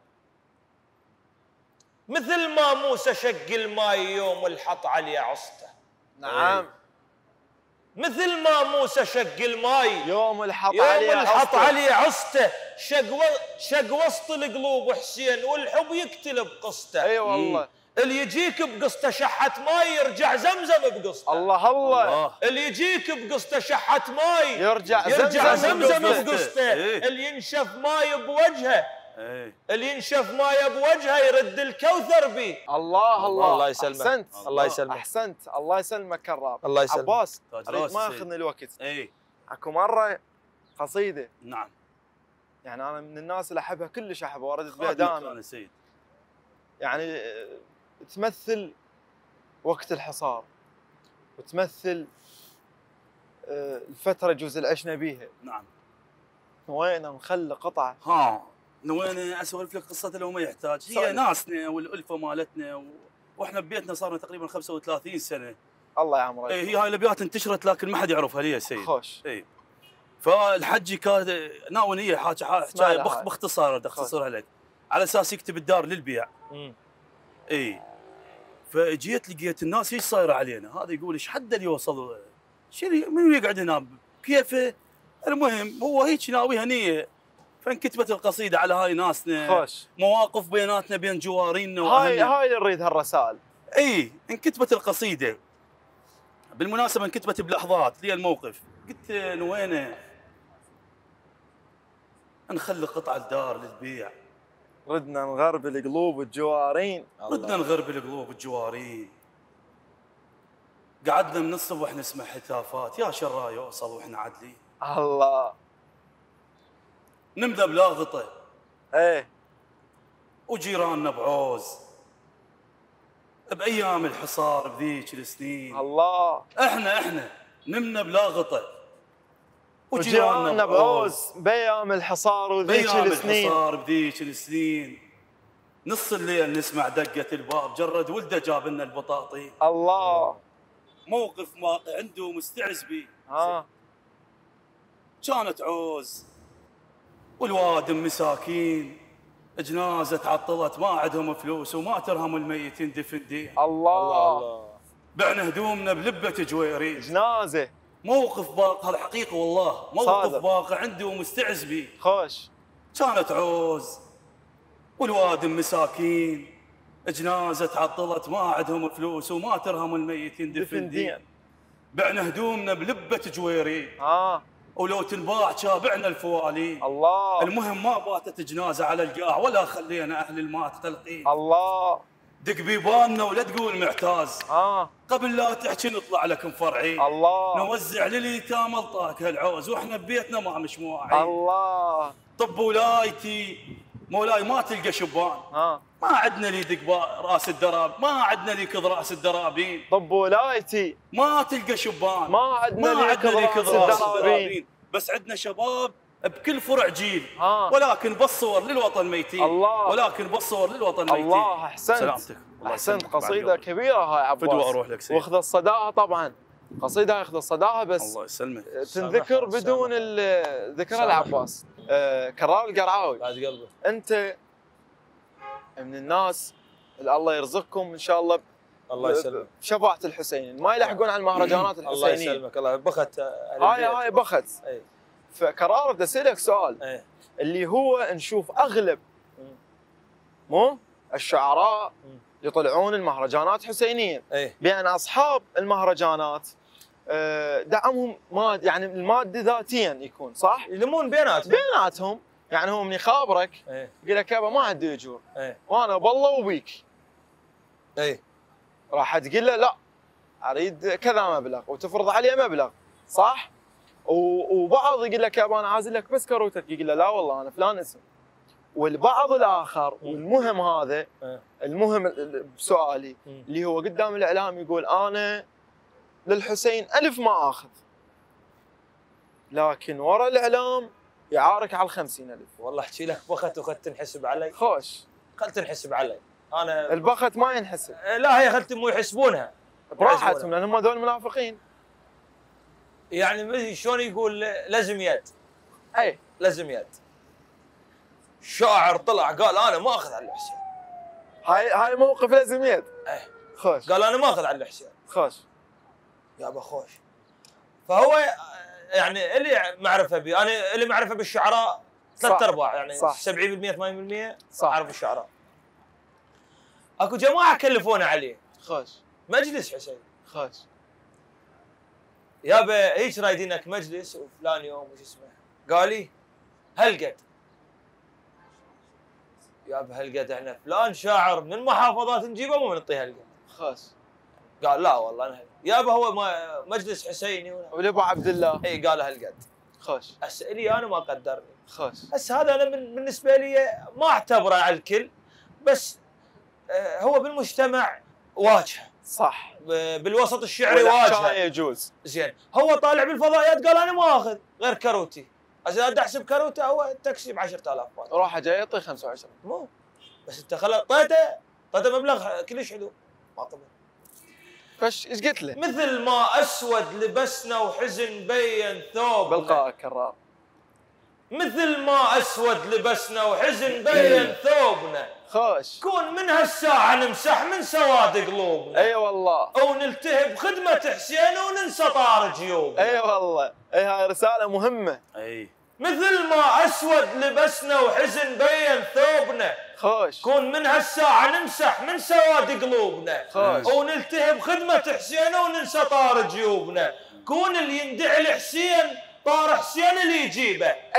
مثل ما موسى شق الماي يوم الحط علي عصته. نعم. مثل ما موسى شق الماي يوم الحط يوم عليه الحط عصته. علي عصته، شق و... شق وسط القلوب حسين والحب يقتل بقصته. اي والله. اللي يجيك بقصته شحة ماي يرجع زمزم بقصته. الله الله. الله. اللي يجيك بقصته شحة ماي يرجع يرجع زمزم زمزم بقصته. بقصته. إيه. اللي ينشف ماي بوجهه ايه. اللي ينشف ماي بوجهه يرد الكوثر بيه. الله الله. الله يسلمك. احسنت. الله يسلمك. احسنت. الله يسلمك كرار. الله يسلمك. عباس تاج اريد راسي ما سيد. ياخذني الوقت. ايه. اكو مره قصيده نعم. يعني انا من الناس اللي احبها كلش احبها واردت بها خادمك دائما. انا سيد. يعني آه، تمثل وقت الحصار وتمثل آه، الفتره جزء اللي عشنا بيها. نعم. وين نخلي قطعه. ها نوينا اسولف لك قصه لو ما يحتاج، هي سولف. ناسنا والالفه مالتنا و... واحنا ببيتنا صارنا تقريبا خمسة وثلاثين سنه. الله يعمرك. ايه هي هاي الابيات انتشرت لكن ما حد يعرفها ليه يا سيد. خوش. ايه. فالحجي كان ناوي نيه حاجه اسمع حاجه لها بخ... هاي. باختصار بدي اختصرها لك على اساس يكتب الدار للبيع. مم. اي. فجيت لقيت الناس ايش صايره علينا؟ هذا يقول ايش حد اللي وصل شنو منو يقعد هنا كيفه؟ المهم هو هيك ناويها نيه. فانكتبت القصيده على هاي ناسنا، خوش. مواقف بيناتنا بين جوارينا هاي واهلنا. هاي اللي نريد هالرسائل. اي انكتبت القصيده. بالمناسبه انكتبت بلحظات لي الموقف. قلت نوينا نخلي قطع الدار للبيع ردنا نغربل قلوب الجوارين. ردنا نغربل قلوب الجوارين. قعدنا من الصبح نسمع هتافات يا شرا يوصل واحنا عادلين. الله. نمذب لا غطى. ايه. وجيراننا بعوز. بايام الحصار بذيك السنين. الله. احنا احنا نمنا بلا غطى. وجيراننا بعوز بايام الحصار وذيك السنين. بايام الحصار بذيك السنين. نص الليل نسمع دقة الباب، جرد ولده جاب لنا البطاطين. الله. موقف واقع عنده مستعز بيه. ها. كانت عوز والوادم مساكين، جنازة تعطلت ما عندهم فلوس وما ترهم الميت يندفن دين. الله. الله. بعنا هدومنا بلبة جويرين. جنازة. موقف باقع الحقيقة والله، موقف صادق. باقع عنده ومستعز بيه. خوش. كانت عوز والوادم مساكين، جنازة تعطلت ما عندهم فلوس وما ترهم الميت يندفن دين. بعنا هدومنا بلبة جويرين. ها. ولو تنباع شابعنا الفوالين. الله. المهم ما باتت جنازة على القاع ولا خلينا أهل المات تلقين. الله. دق بيباننا ولا تقول معتاز. ها. قبل لا تحكي نطلع لكم فرعين. الله. نوزع لليتامى الطاق هالعوز واحنا ببيتنا ما مش مواعين. الله. طب ولايتي مولاي ما تلقى شبان. ها. ما عندنا لي دق راس الدراب، ما عندنا لي كذ راس الدرابين. طب ولايتي ما تلقى شبان، ما عندنا ما لي عندنا لي كذ كذ راس راس الدرابين. الدرابين، بس عندنا شباب بكل فرع جيل. ها. ولكن بالصور للوطن ميتين. الله. ولكن بالصور للوطن ميتين. الله. احسنت. سلامتك. احسنت. قصيدة كبيرة هاي عباس. فدوى اروح لك سيد. واخذ الصداها طبعا. قصيدة ياخذ الصداها بس الله يسلمك. تنذكر بدون ال- ذكر العباس. آه كرار القرعاوي. بعد قلبه. انت من الناس اللي الله يرزقكم ان شاء الله الله يسلمك. بشفاعة الحسين ما يلحقون على المهرجانات الله الحسينية. يسلمك. الله بخت. هاي هاي بخت. اي. فكرار بدي اسالك سؤال اي. اللي هو نشوف اغلب مو الشعراء يطلعون المهرجانات حسينيه اي. بان اصحاب المهرجانات آه، دعمهم ماد يعني المادي ذاتيا يكون صح؟ يلمون بيناتهم. بيناتهم يعني هو من يخابرك اي. يقول لك يابا ما عندي اجور اي. وانا بالله وبيك اي. راح تقول له لا اريد كذا مبلغ وتفرض عليه مبلغ صح؟ و- وبعض يقول لك يابا انا عازل لك بس كروتك يقول له لا والله انا فلان اسم. والبعض الاخر والمهم هذا إيه. المهم ال- ال- بسؤالي مم. اللي هو قدام الاعلام يقول انا للحسين الف ما اخذ لكن ورا الاعلام يعارك على الخمسين الف. والله احكي لك بخت وخت تنحسب علي. خوش. خل تنحسب علي. انا البخت ما ينحسب. لا هي خلت مو يحسبونها. براحتهم لان هم هذول منافقين. يعني ما- شلون يقول لازم يد. اي لازم يد. شاعر طلع قال انا ما اخذ على الحسين. هاي هاي موقف لازم يد. اي. خوش. قال انا ما اخذ على الحسين. خوش. يابا خوش. فهو يعني اللي معرفه بي انا اللي معرفه بالشعراء ثلاث ارباع يعني صح. سبعين بالمئة ثمانين بالمئة صح. اعرف الشعراء. اكو جماعه كلفونا عليه خوش. مجلس حسين. خوش. يابا هيك رايدينك مجلس وفلان يوم وش اسمه قال لي هالقد. يابا هالقد احنا فلان شاعر من المحافظات نجيبه مو نعطيه هالقد. خوش. قال لا والله انا يابا هو ما- مجلس حسيني ولا ولابو عبد الله. اي قال هالقد. خوش. هسه الي انا ما قدرني. خوش. هسه هذا انا من بالنسبه لي ما اعتبره على الكل بس آه، هو بالمجتمع واجهه. صح. ب- بالوسط الشعري والأحشاء واجهه. يجوز. زين هو طالع بالفضائيات قال انا ما اخذ غير كروتي. اذا بدي احسب كروته هو تاكسي ب عشرة آلاف بات. روحه جاي يعطي خمسة وعشرين. مو بس انت خلى طيته طيته مبلغ كلش حلو ما قبل. فش ايش قلت له؟ مثل ما اسود لبسنا وحزن بين ثوب. بلقاء كرار. مثل ما اسود لبسنا وحزن بين ثوبنا. خوش. كون من هالساعة نمسح من سواد قلوبنا. اي والله. او نلتهب خدمة حسين وننسى طار جيوبنا. اي والله. اي هاي رسالة مهمة. اي مثل ما اسود لبسنا وحزن بين ثوبنا. خوش. كون من هالساعة نمسح من سواد قلوبنا. خوش. او نلتهب خدمة حسين وننسى طار جيوبنا. كون اللي يندعي لحسين طار حسين اللي يجيبه. اي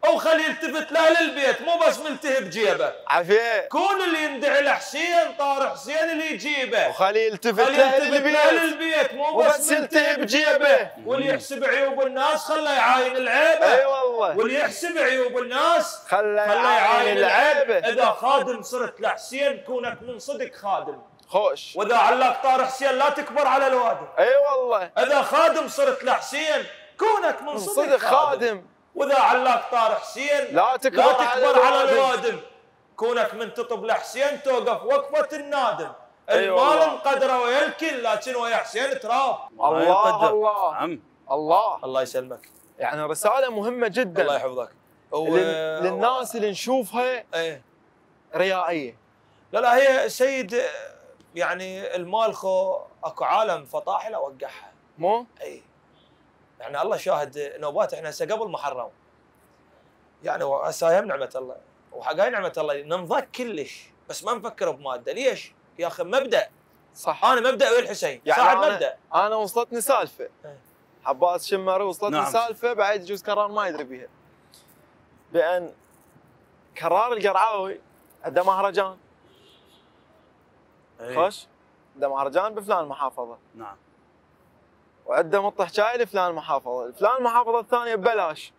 او خلي يلتفت لاهل البيت مو بس ملتهي بجيبه. عافيه. كون اللي يندعي لحسين طار حسين اللي يجيبه. وخلي يلتفت خلي لاهل يلتفت البيت. لاهل البيت مو بس ملتهي بجيبه. واللي يحسب عيوب الناس خله يعاين العيبه. اي والله. واللي يحسب عيوب الناس خله يعاين العيبه. العيبه. اذا خادم صرت لحسين كونك من صدق خادم. خوش. واذا علاك طار حسين لا تكبر على الوادم. اي والله. اذا خادم صرت لحسين كونك من صدق, صدق خادم. خادم. واذا علاك طار حسين لا تكبر, لا تكبر على, على الوادم. الوادم. كونك من تطب لحسين توقف وقفه النادم. أي المال والله. انقدره ويا الكل لكن ويا حسين تراب. الله يقدر. الله. نعم. الله. الله يسلمك. يعني رساله مهمه جدا. الله يحفظك. و... للناس اللي نشوفها ايه ريائيه. لا لا هي سيد يعني المال خو اكو عالم فطاحل اوقعها. مو؟ اي يعني الله شاهد نوبات احنا هسه قبل محرم يعني هسه هم نعمه الله وحقاي نعمه الله ننضك كلش بس ما نفكر بماده. ليش؟ يا اخي مبدا. صح. انا مبدا ويا الحسين يعني صاحب أنا مبدا. انا وصلتني سالفه. ايه. عباس شمري وصلتني نعم. سالفه بعد يجوز كرار ما يدري بيها. بان كرار القرعاوي عنده مهرجان. أي. خوش. عنده مهرجان بفلان محافظه. نعم. وعنده مط حجاي لفلان محافظه، فلان المحافظه الثانيه ببلاش.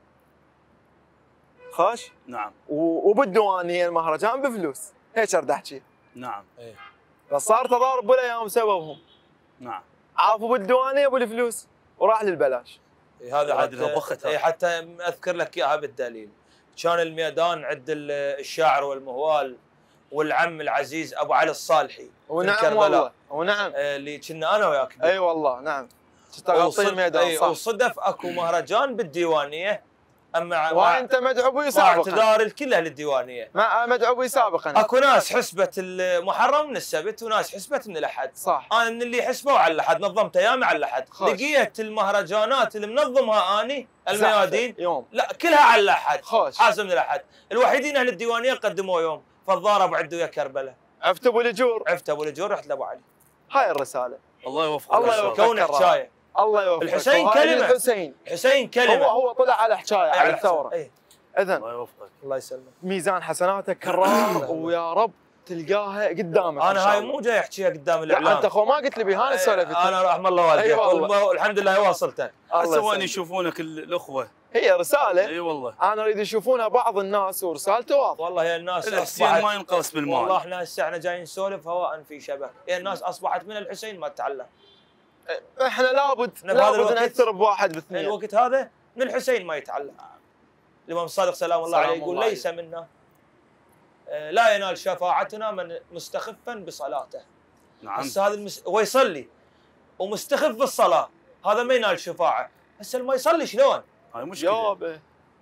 خوش. نعم. و- وبالديوانيه المهرجان بفلوس، هيك ارد احكي. نعم. ايه. بس صار تضارب بالايام بسببهم. نعم. عافوا بالديوانيه بالفلوس وراح للبلاش. إيه هذا هذه حتى ربختها. إيه حتى اذكر لك اياها بالدليل. كان الميدان عند الشاعر والمهوال والعم العزيز ابو علي الصالحي. ونعم والله ونعم. إيه اللي كنا انا وياك. اي أيوة والله نعم. تغطي الميدان اي صح. وصدف اكو مهرجان بالديوانيه اما وانت مدعو بي مع سابقا. اعتذار الكل اهل الديوانيه. ما مدعو بي سابقا. اكو ناس حسبت المحرم من السبت وناس حسبت من الاحد. صح. انا من اللي حسبوا على الاحد نظمت ايامي على الاحد. خوش. لقيت المهرجانات اللي منظمها اني الميادين يوم لا كلها على الاحد. خوش. حاسب من الاحد. الوحيدين اهل الديوانيه قدموا يوم فالضارب عنده يا كربلاء. عفت ابو الجور. عفت ابو الجور رحت لابو علي. هاي الرساله. الله يوفقك. الله إن شاء يوفقك. كون حكايه. الله يوفقك. الحسين وهاي كلمة. الحسين حسين كلمه. هو هو طلع على حكايه أي على الحسين. الثوره. اي اذا الله يوفقك. الله يسلمك. ميزان حسناته كرار ويا رب تلقاها قدامك. إن انا شاء هاي الله. مو جاي احكيها قدام لا الاعلام. انت اخو ما قلت لي بها انا سولفت. انا رحم الله والديك. أي والله. والحمد لله واصلتك. الله هسه وين يسلمك. يشوفونك ال- الاخوه؟ هي رساله. اي والله. انا اريد يشوفونها بعض الناس ورسالته واضحه. والله يا الناس الحسين اصبحت ما ينقص بالمال. والله احنا هسه احنا جايين نسولف هواء في شبك. يا الناس اصبحت من الحسين ما تتعلم. احنا لابد إحنا بهذا لابد الوقت- ناثر بواحد باثنين. الوقت هذا من الحسين ما يتعلم. الامام الصادق سلام الله سلام عليه يقول الله ليس منا آه، لا ينال شفاعتنا من مستخفا بصلاته. نعم. هسه هذا المس... هو يصلي ومستخف بالصلاه هذا ما ينال شفاعه. هسه ما يصلي شلون؟ هاي مشكله. يابا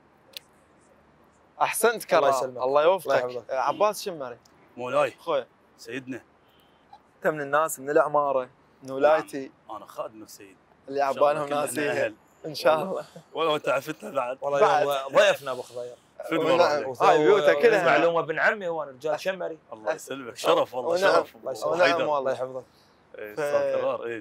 احسنت الله كرام. يسلمك. الله يوفقك. الله يحفظك. عباس شمري مولاي اخوي سيدنا. انت من الناس من العماره من ولايتي انا خادمك سيد. اللي إن شاء الله عبالهم كلنا ناسيها أهل. ان شاء الله. ولو انت عفتنا بعد. والله بعد. يوم ضيفنا ابو خضير. فدوى ونعم. روحك. هاي بيوته كلها. معلومه ابن عمي هو أنا رجال شمري. الله يسلمك. شرف والله. ونعم. شرف. الله والله. يسلمك. ونعم حيدر. الله والله. يحفظك. إيه، ف- صار قرار. اي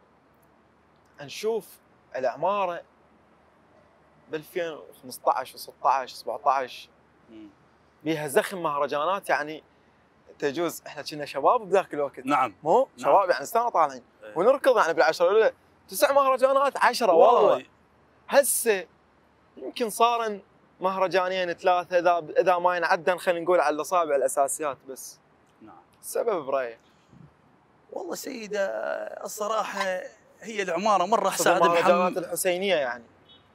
نشوف العماره ب ألفين وخمسطعش وستطعش سبعطعش مم. بيها زخم مهرجانات. يعني تجوز احنا كنا شباب بذاك الوقت. نعم. مو نعم. شباب يعني سنه طالعين إيه. ونركض يعني بالعشره الاولى تسع مهرجانات عشرة والله. هسه يمكن صار مهرجانين ثلاثه اذا اذا ما ينعدن خلينا نقول على الاصابع الاساسيات بس. نعم. السبب برايك والله سيدة الصراحة هي العمارة مرة خذ سعد المهرجانات محمد. الحسينيه يعني.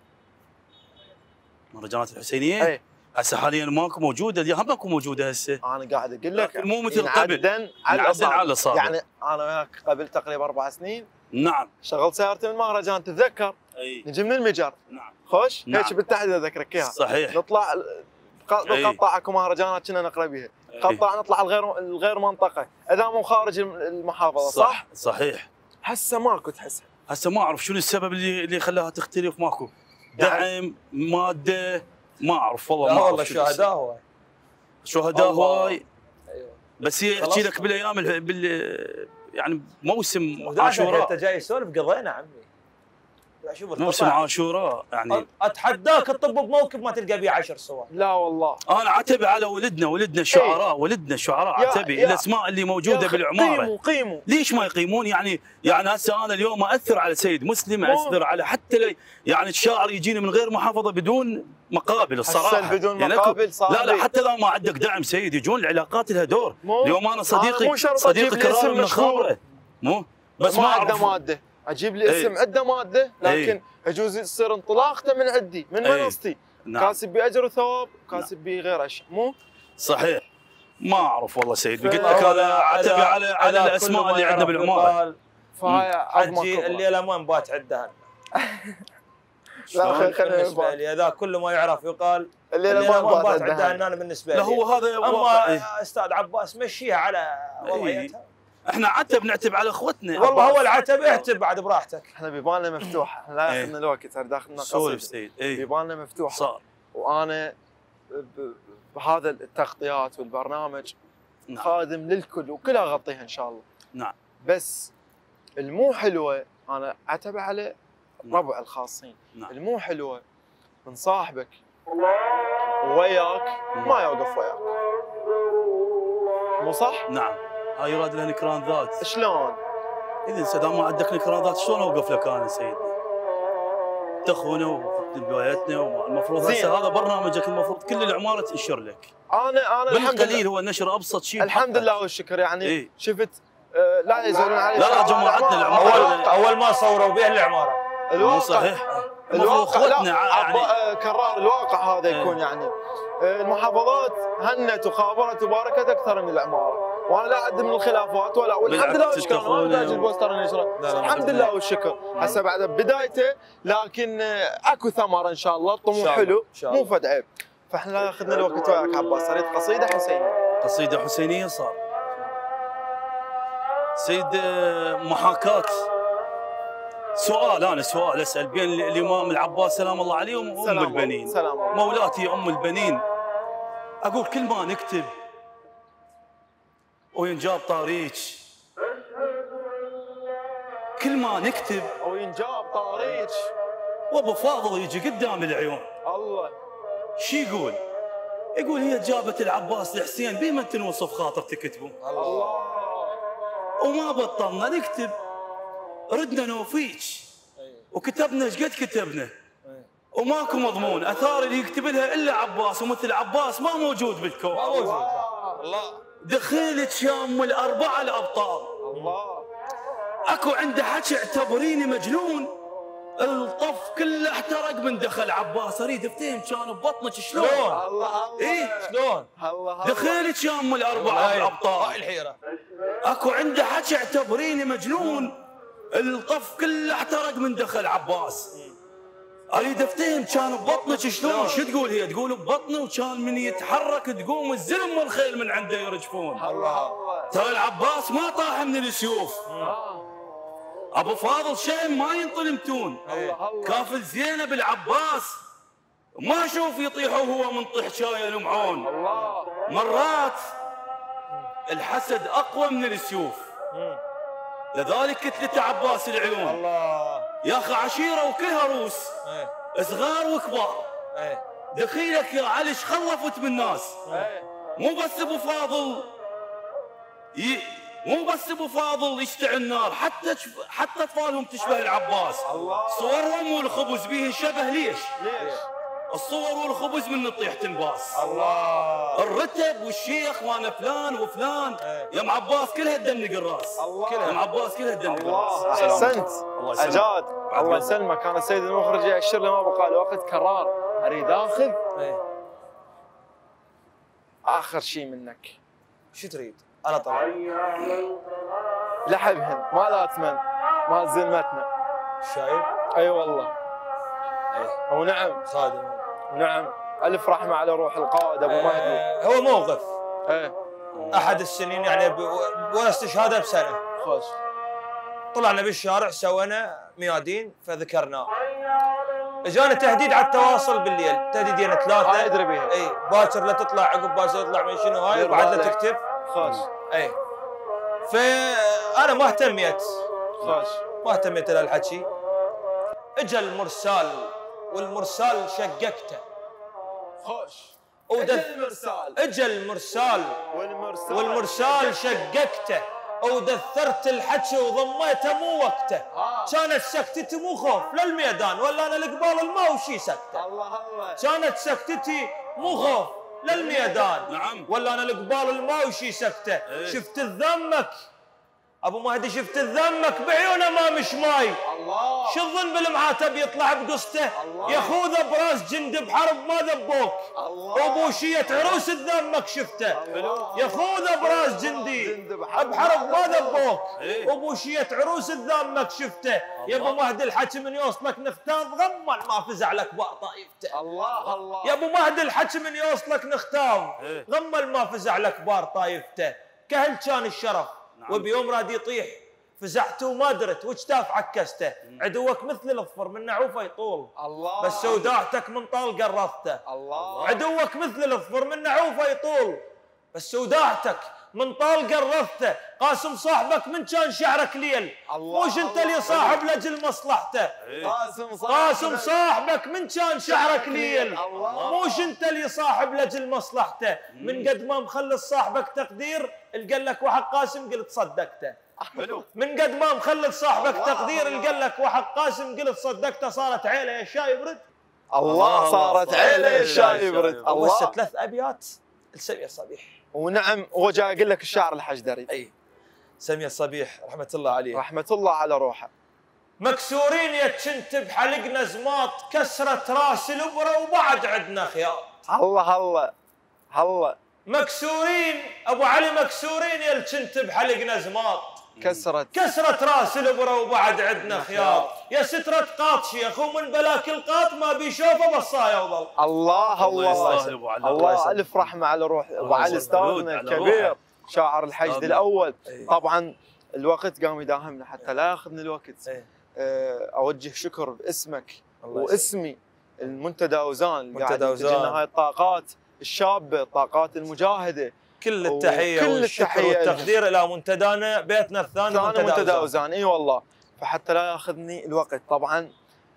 مهرجانات الحسينية اي هسه حاليا ماكو موجودة. اليوم ماكو موجودة هسه. انا قاعد اقول لك مو مثل قبل. ينعدن على ينعدن الاصابع. على الأصابع. يعني انا وياك قبل تقريبا اربع سنين نعم. شغلت سيارتي من المهرجان تتذكر اي نجي من المجر نعم. خوش نعم. هيك بالتحديد اذكرك اياها. صحيح. نطلع ق- أي. بالقطاع اكو مهرجانات كنا نقرا بيها. أي. قطاع نطلع الغير الغير منطقه اذا مو خارج المحافظه صح؟ صح صحيح. هسه ماكو تحسها. هسه ما اعرف شنو السبب اللي اللي خلاها تختلف. ماكو دعم ماده ما اعرف والله. لا ما والله اعرف شنو الشهداء هو. شهداء الله. هواي. ايوه. بس هي خلاص. احكي لك بالايام ال- بال يعني موسم وداعش انت عاشوراء. جاي يسولف قضينا عمي. شوف موسم عاشوراء يعني اتحداك تطب بموكب ما تلقى بيه عشر صور. لا والله انا عتبي على ولدنا ولدنا الشعراء ايه؟ ولدنا الشعراء يا عتبي يا الاسماء اللي موجوده بالعماره قيموا قيموا ليش ما يقيمون يعني يعني هسه انا اليوم اثر على سيد مسلم اثر على حتى لي يعني الشاعر يجيني من غير محافظه بدون مقابل الصراحه حسن بدون يعني مقابل صعب. لا لا حتى لو ما عندك دعم سيد يجون العلاقات لها دور. اليوم انا صديقي أنا مو شرط صديقي أجيب لي اسم كرار من مشهور. خابره مو بس ما ما عنده اعرف ماده، اجيب لي اسم ايه. عنده ماده لكن ايه. يجوز يصير انطلاقته من عندي من ايه. منصتي. نعم. كاسب باجر وثواب، كاسب بغير اشياء مو صحيح. ما اعرف والله سيد ف- قلت لك انا عتبي على على إذا الاسماء كل ما اللي عندنا يعرف بالعماره. يقال فهاي عظمه حجي كبرى. الليله ما نبات عندها. لا خل- خلينا بالنسبه نبات. لي هذا كل ما يعرف يقال الليله ما نبات عندها عندها. انا بالنسبه لا لي. هو هذا واقع. اما إيه. استاذ عباس مشيها على وضعيتها. احنا عتب نعتب على اخوتنا. والله عباس. هو العتب اعتب بعد براحتك. احنا بيباننا مفتوح، احنا لا ايه. ياخذنا الوقت، انا داخلنا سولف قصيده. سيد اي بيباننا مفتوح صار. وانا ب- بهذا التغطيات والبرنامج نعم. خادم للكل وكلها اغطيها ان شاء الله. نعم. بس المو حلوه انا عتب على نعم. ربع الخاصين. نعم. المو حلوه من صاحبك وياك ما يوقف وياك. مو صح؟ نعم. هاي يراد لها نكران ذات. شلون؟ اذا سدام ما عندك نكران ذات شلون اوقف لك انا سيدنا؟ تخونه وبدايتنا والمفروض زين. هسه هذا برنامجك المفروض كل العماره تنشر لك. انا انا الحمد بالقليل لله هو النشر ابسط شيء. الحمد بحقك. لله والشكر يعني إيه. شفت آه، لا يزعلون علي. لا لا جماعتنا العمارة. اول اول ما صوروا به العماره. مو الواقع صحيح. المفروض الواقع لا اخوتنا يعني عبا- آه، كرار الواقع هذا إيه. يكون يعني آه، المحافظات هنت وخابرت وباركت اكثر من العماره، وانا لا اعد من الخلافات ولا والحمد بالعكس لله والشكر. تتخونه ما احتاج و- البوستر نشره لا لا الحمد لله والشكر. هسه بعد بدايته لكن آه، اكو ثمره ان شاء الله، إن الطموح شاء الله. حلو إن شاء مو الله. فد عيب. فاحنا اخذنا الوقت وياك عباس، اريد قصيده حسينيه. قصيده حسينيه صار. سيد آه، محاكاه سؤال انا سؤال اسال بين الامام العباس سلام الله عليه وام سلام الله. البنين. سلام الله. مولاتي ام البنين اقول كل ما نكتب وينجاب طاريج، كل ما نكتب وينجاب طاريج وابو فاضل يجي قدام العيون الله. شي يقول؟ يقول هي جابت العباس لحسين بما تنوصف خاطر تكتبه الله وما بطلنا نكتب، ردنا نوفيك وكتبنا ايش قد كتبنا وماكو مضمون اثار اللي يكتب لها الا عباس، ومثل عباس ما موجود بالكون. ما موجود. الله دخيلك يا ام الاربعه الابطال، الله اكو عنده حكي اعتبريني مجنون، الطف كله احترق من دخل عباس، اريد افتهم كان ببطنك شلون؟ شلون؟ الله ايه شلون؟ الله دخيلك يا ام الاربعه هاي الابطال، الحيره. اكو عنده حكي اعتبريني مجنون، الطف كله احترق من دخل عباس، اريد افتهم كان ببطنك شلون؟ شو تقول هي؟ تقول ببطنه وكان من يتحرك تقوم الزلم والخيل من عنده يرجفون. الله ترى العباس ما طاح من السيوف، ابو فاضل شيء ما ينطل متون، الله كافل زينب العباس ما اشوف يطيح وهو من طيح شاي المعون، الله مرات الحسد اقوى من السيوف، لذلك كتلة عباس العيون. الله. يا اخي عشيره وكلها روس، ايه صغار وكبار، ايه دخيلك يا علي ايش خلفت من الناس، إيه. مو بس ابو فاضل ي... مو بس ابو فاضل يشتعل النار، حتى تشف... حتى اطفالهم تشبه العباس، الله. صورهم والخبز بيه شبه ليش؟ ليش؟ الصور والخبز من نطيح تنباس، الله. الرتب والشيخ وانا فلان وفلان، إيه. يا ام عباس كلها تدنق الراس، الله. يا ام عباس كلها تدنق الله الراس. احسنت الله يسلمك. اجاد بعد الله قلبك. يسلمك. كان السيد المخرج يأشر لي ما بقى له وقت كرار، اريد اخذ ايه اخر شيء منك. شو تريد؟ انا طبعا لحبهن ما لا اتمن مال زلمتنا. شايف؟ اي أيوة والله. ايه ونعم خادم. ونعم الف رحمه على روح القائد ابو مهدي. إيه هو موقف ايه احد السنين يعني ب... وانا استشهاده بسنه. خوش. طلعنا بالشارع سوينا ميادين فذكرناه. اجانا تهديد على التواصل بالليل، تهديدين هاي ثلاثه. ادري بيها. اي باكر لا تطلع عقب باكر تطلع من شنو هاي دير وبعد لا بالك. تكتب. خوش اي فانا ما اهتميت خوش. ما اهتميت لهالحكي. اجا المرسال والمرسال شققته. خوش. ودث... اجا المرسال. اجا المرسال والمرسال والمرسال شققته ودثرت الحكي وضميته مو وقته. آه. كانت سكتتي مو خوف للميدان ولا انا لقبال الماء وشي سكته. الله الله. كانت سكتتي مو خوف للميدان نعم. ولا انا لقبال الماء وشي سكته. إيه. شفت الذمك ابو مهدي، شفت الذمك بعيونه ما مش ماي. الله. شو الظن بالمعاتب يطلع بقصته؟ ياخوذه براس جند بحرب ما ذبوك. الله. وبوشيه عروس الذمك شفته. ياخوذه براس جندي بحرب ما ذبوك. إيه. وبوشيه عروس الذمك شفته. يا ابو مهدي الحكي من يوصلك نختار غمل ما فزع لك بقى طايفته. الله الله. يا ابو مهدي الحكي من يوصلك نختار إيه. غمل ما فزع لك بار طايفته. كهل كان الشرف. نعم. وبيوم راد يطيح فزعت وما درت وجتاف عكسته. عدوك مثل الاظفر من نعوفه يطول. الله. بس وداعتك من طال قرضته. الله. عدوك مثل الاظفر من نعوفه يطول. بس وداعتك من طال قرضته. قاسم صاحبك من كان شعرك ليل. الله. موش انت اللي صاحب لاجل مصلحته. قاسم صاحبك. قاسم صاحبك من كان شعرك ليل. الله. موش انت اللي صاحب لاجل مصلحته. من قد ما مخلص صاحبك تقدير القال لك وحق قاسم قلت صدقته. حلو. من قد ما مخلص صاحبك تقدير القال لك وحق قاسم قلت صدقته. صارت عيله يا الشاي يبرد. الله. صارت عيله يا الشاي يبرد. بس الله. ثلاث ابيات لسمية صبيح. ونعم هو جاي اقول لك الشعر الحجدري. اي سمية صبيح رحمه الله عليه. رحمه الله على روحه. مكسورين يا كنت بحلقنا زماط كسرت راس الابره وبعد عندنا خياط. الله الله الله. مكسورين ابو علي مكسورين يا كنت بحلقنا زماط كسرت كسرت راس الابره وبعد عندنا خياط. يا سترة قاط شيخ ومن بلاك القاط ما بيشوفه بصايا وظل. الله الله الله. يستاهل أبو علي. الله الف رحمه على روح ابو علي استاذنا الكبير شاعر الحشد أستاذنا. الاول. أي. طبعا الوقت قام يداهمنا حتى لا ياخذني الوقت. أي. آه، اوجه شكر باسمك الله واسمي المنتدى اوزان اللي منتدى قاعد أوزان. ينتجنا هاي الطاقات الشابه، الطاقات المجاهده. كل التحيه وكل والشكر التحية والتقدير الى منتدانا بيتنا الثاني ثاني منتدى منتدى اوزان. اوزان. اي والله. فحتى لا ياخذني الوقت طبعا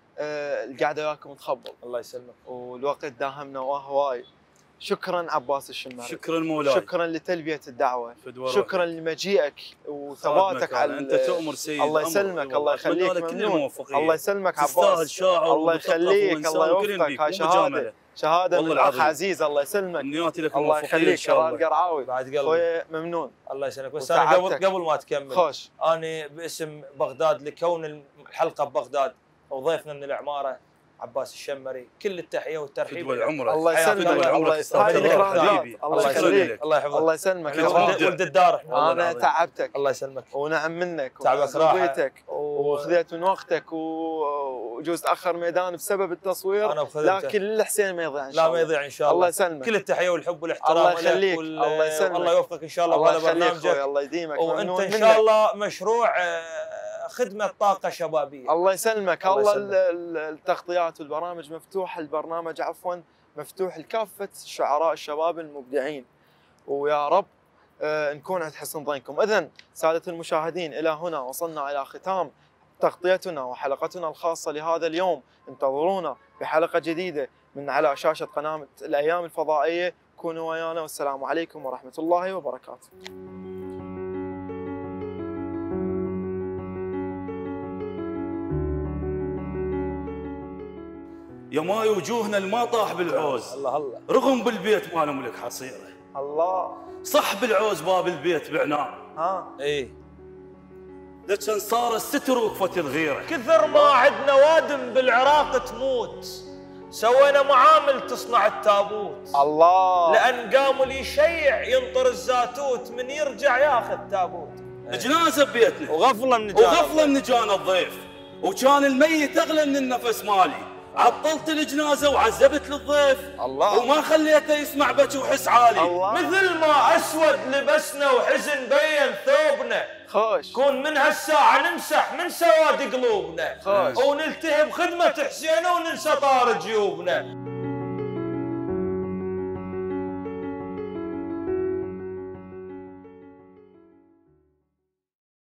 آه، القعده وياكم تخبل الله يسلمك. والوقت داهمنا وهواي. شكرا عباس الشماري. شكرا مولاي. شكرا لتلبيه الدعوه. فدوى شكرا لمجيئك وثباتك على انت تؤمر سيد الله أمر. يسلمك. الله يخليك. أتمنى لك كل ممنون. الموفقيه. الله يسلمك تستاهل عباس. شاعر الله ومثقف يخليك. وإنسان الله وكريم يوفقك. بيك هاي شهاده ومجاملة. شهاده من والله الاخ العظيم. عزيز. الله يسلمك. نياتي لك الله الموفقيه ان يخليك. شاء شرار الله. القرعاوي. بعد قلبي. اخوي ممنون. الله يسلمك. بس انا قبل وتعبتك. قبل ما تكمل خوش. انا باسم بغداد لكون الحلقه ببغداد وضيفنا من العماره عباس الشمري كل التحيه والترحيب. فدوى العمر. الله حياك يسلمك. الله. الله يستر هاي الله ذكريات. حبيبي. الله الله يخليك. الله يحفظك. الله يسلمك يا احنا ولد, رب. ولد الدار احنا. والله انا العظيم. تعبتك الله يسلمك. ونعم منك تعبك راحه. وزويتك و- وخذيت من وقتك و- وجوز تاخر ميدان بسبب التصوير. أنا بخدمته. لكن الحسين ما يضيع ان لا شاء الله. ما يضيع ان شاء الله. الله يسلمك. كل التحيه والحب والاحترام الله لك يخليك. وال- الله يسلمك. والله يوفقك ان شاء الله الله بهذا يخليك برنامجك. اخوي. الله يديمك. وانت ممنون ان منك. شاء الله مشروع آه، خدمه طاقه شبابيه. الله يسلمك. الله الله يسلمك. ال- ال- التغطيات والبرامج مفتوح. البرنامج عفوا مفتوح لكافه الشعراء الشباب المبدعين. ويا رب آه، نكون عند حسن ظنكم. اذن ساده المشاهدين الى هنا وصلنا الى ختام تغطيتنا وحلقتنا الخاصه لهذا اليوم. انتظرونا بحلقه جديده من على شاشه قناه الايام الفضائيه. كونوا ويانا والسلام عليكم ورحمه الله وبركاته. يا ماي وجوهنا الما طاح بالعوز الله الله. رغم بالبيت ما نملك حصيره. الله. صح بالعوز باب البيت بعناه ها. ايه لكن صار الستر وقفت الغيره. كثر ما عندنا وادم بالعراق تموت سوينا معامل تصنع التابوت. الله. لان قاموا لي شيع ينطر الزاتوت من يرجع ياخذ تابوت. جنازه ببيتنا وغفله من جانب. وغفله من جانا الضيف وكان الميت اغلى من النفس مالي. عطلت الجنازه وعذبت للضيف الله. وما خليته يسمع بكي وحس عالي. الله. مثل ما اسود لبسنا وحزن بين ثوبنا خوش. كون من هالساعه نمسح من سواد قلوبنا خوش. ونلتهب خدمه حسين وننسى طار جيوبنا.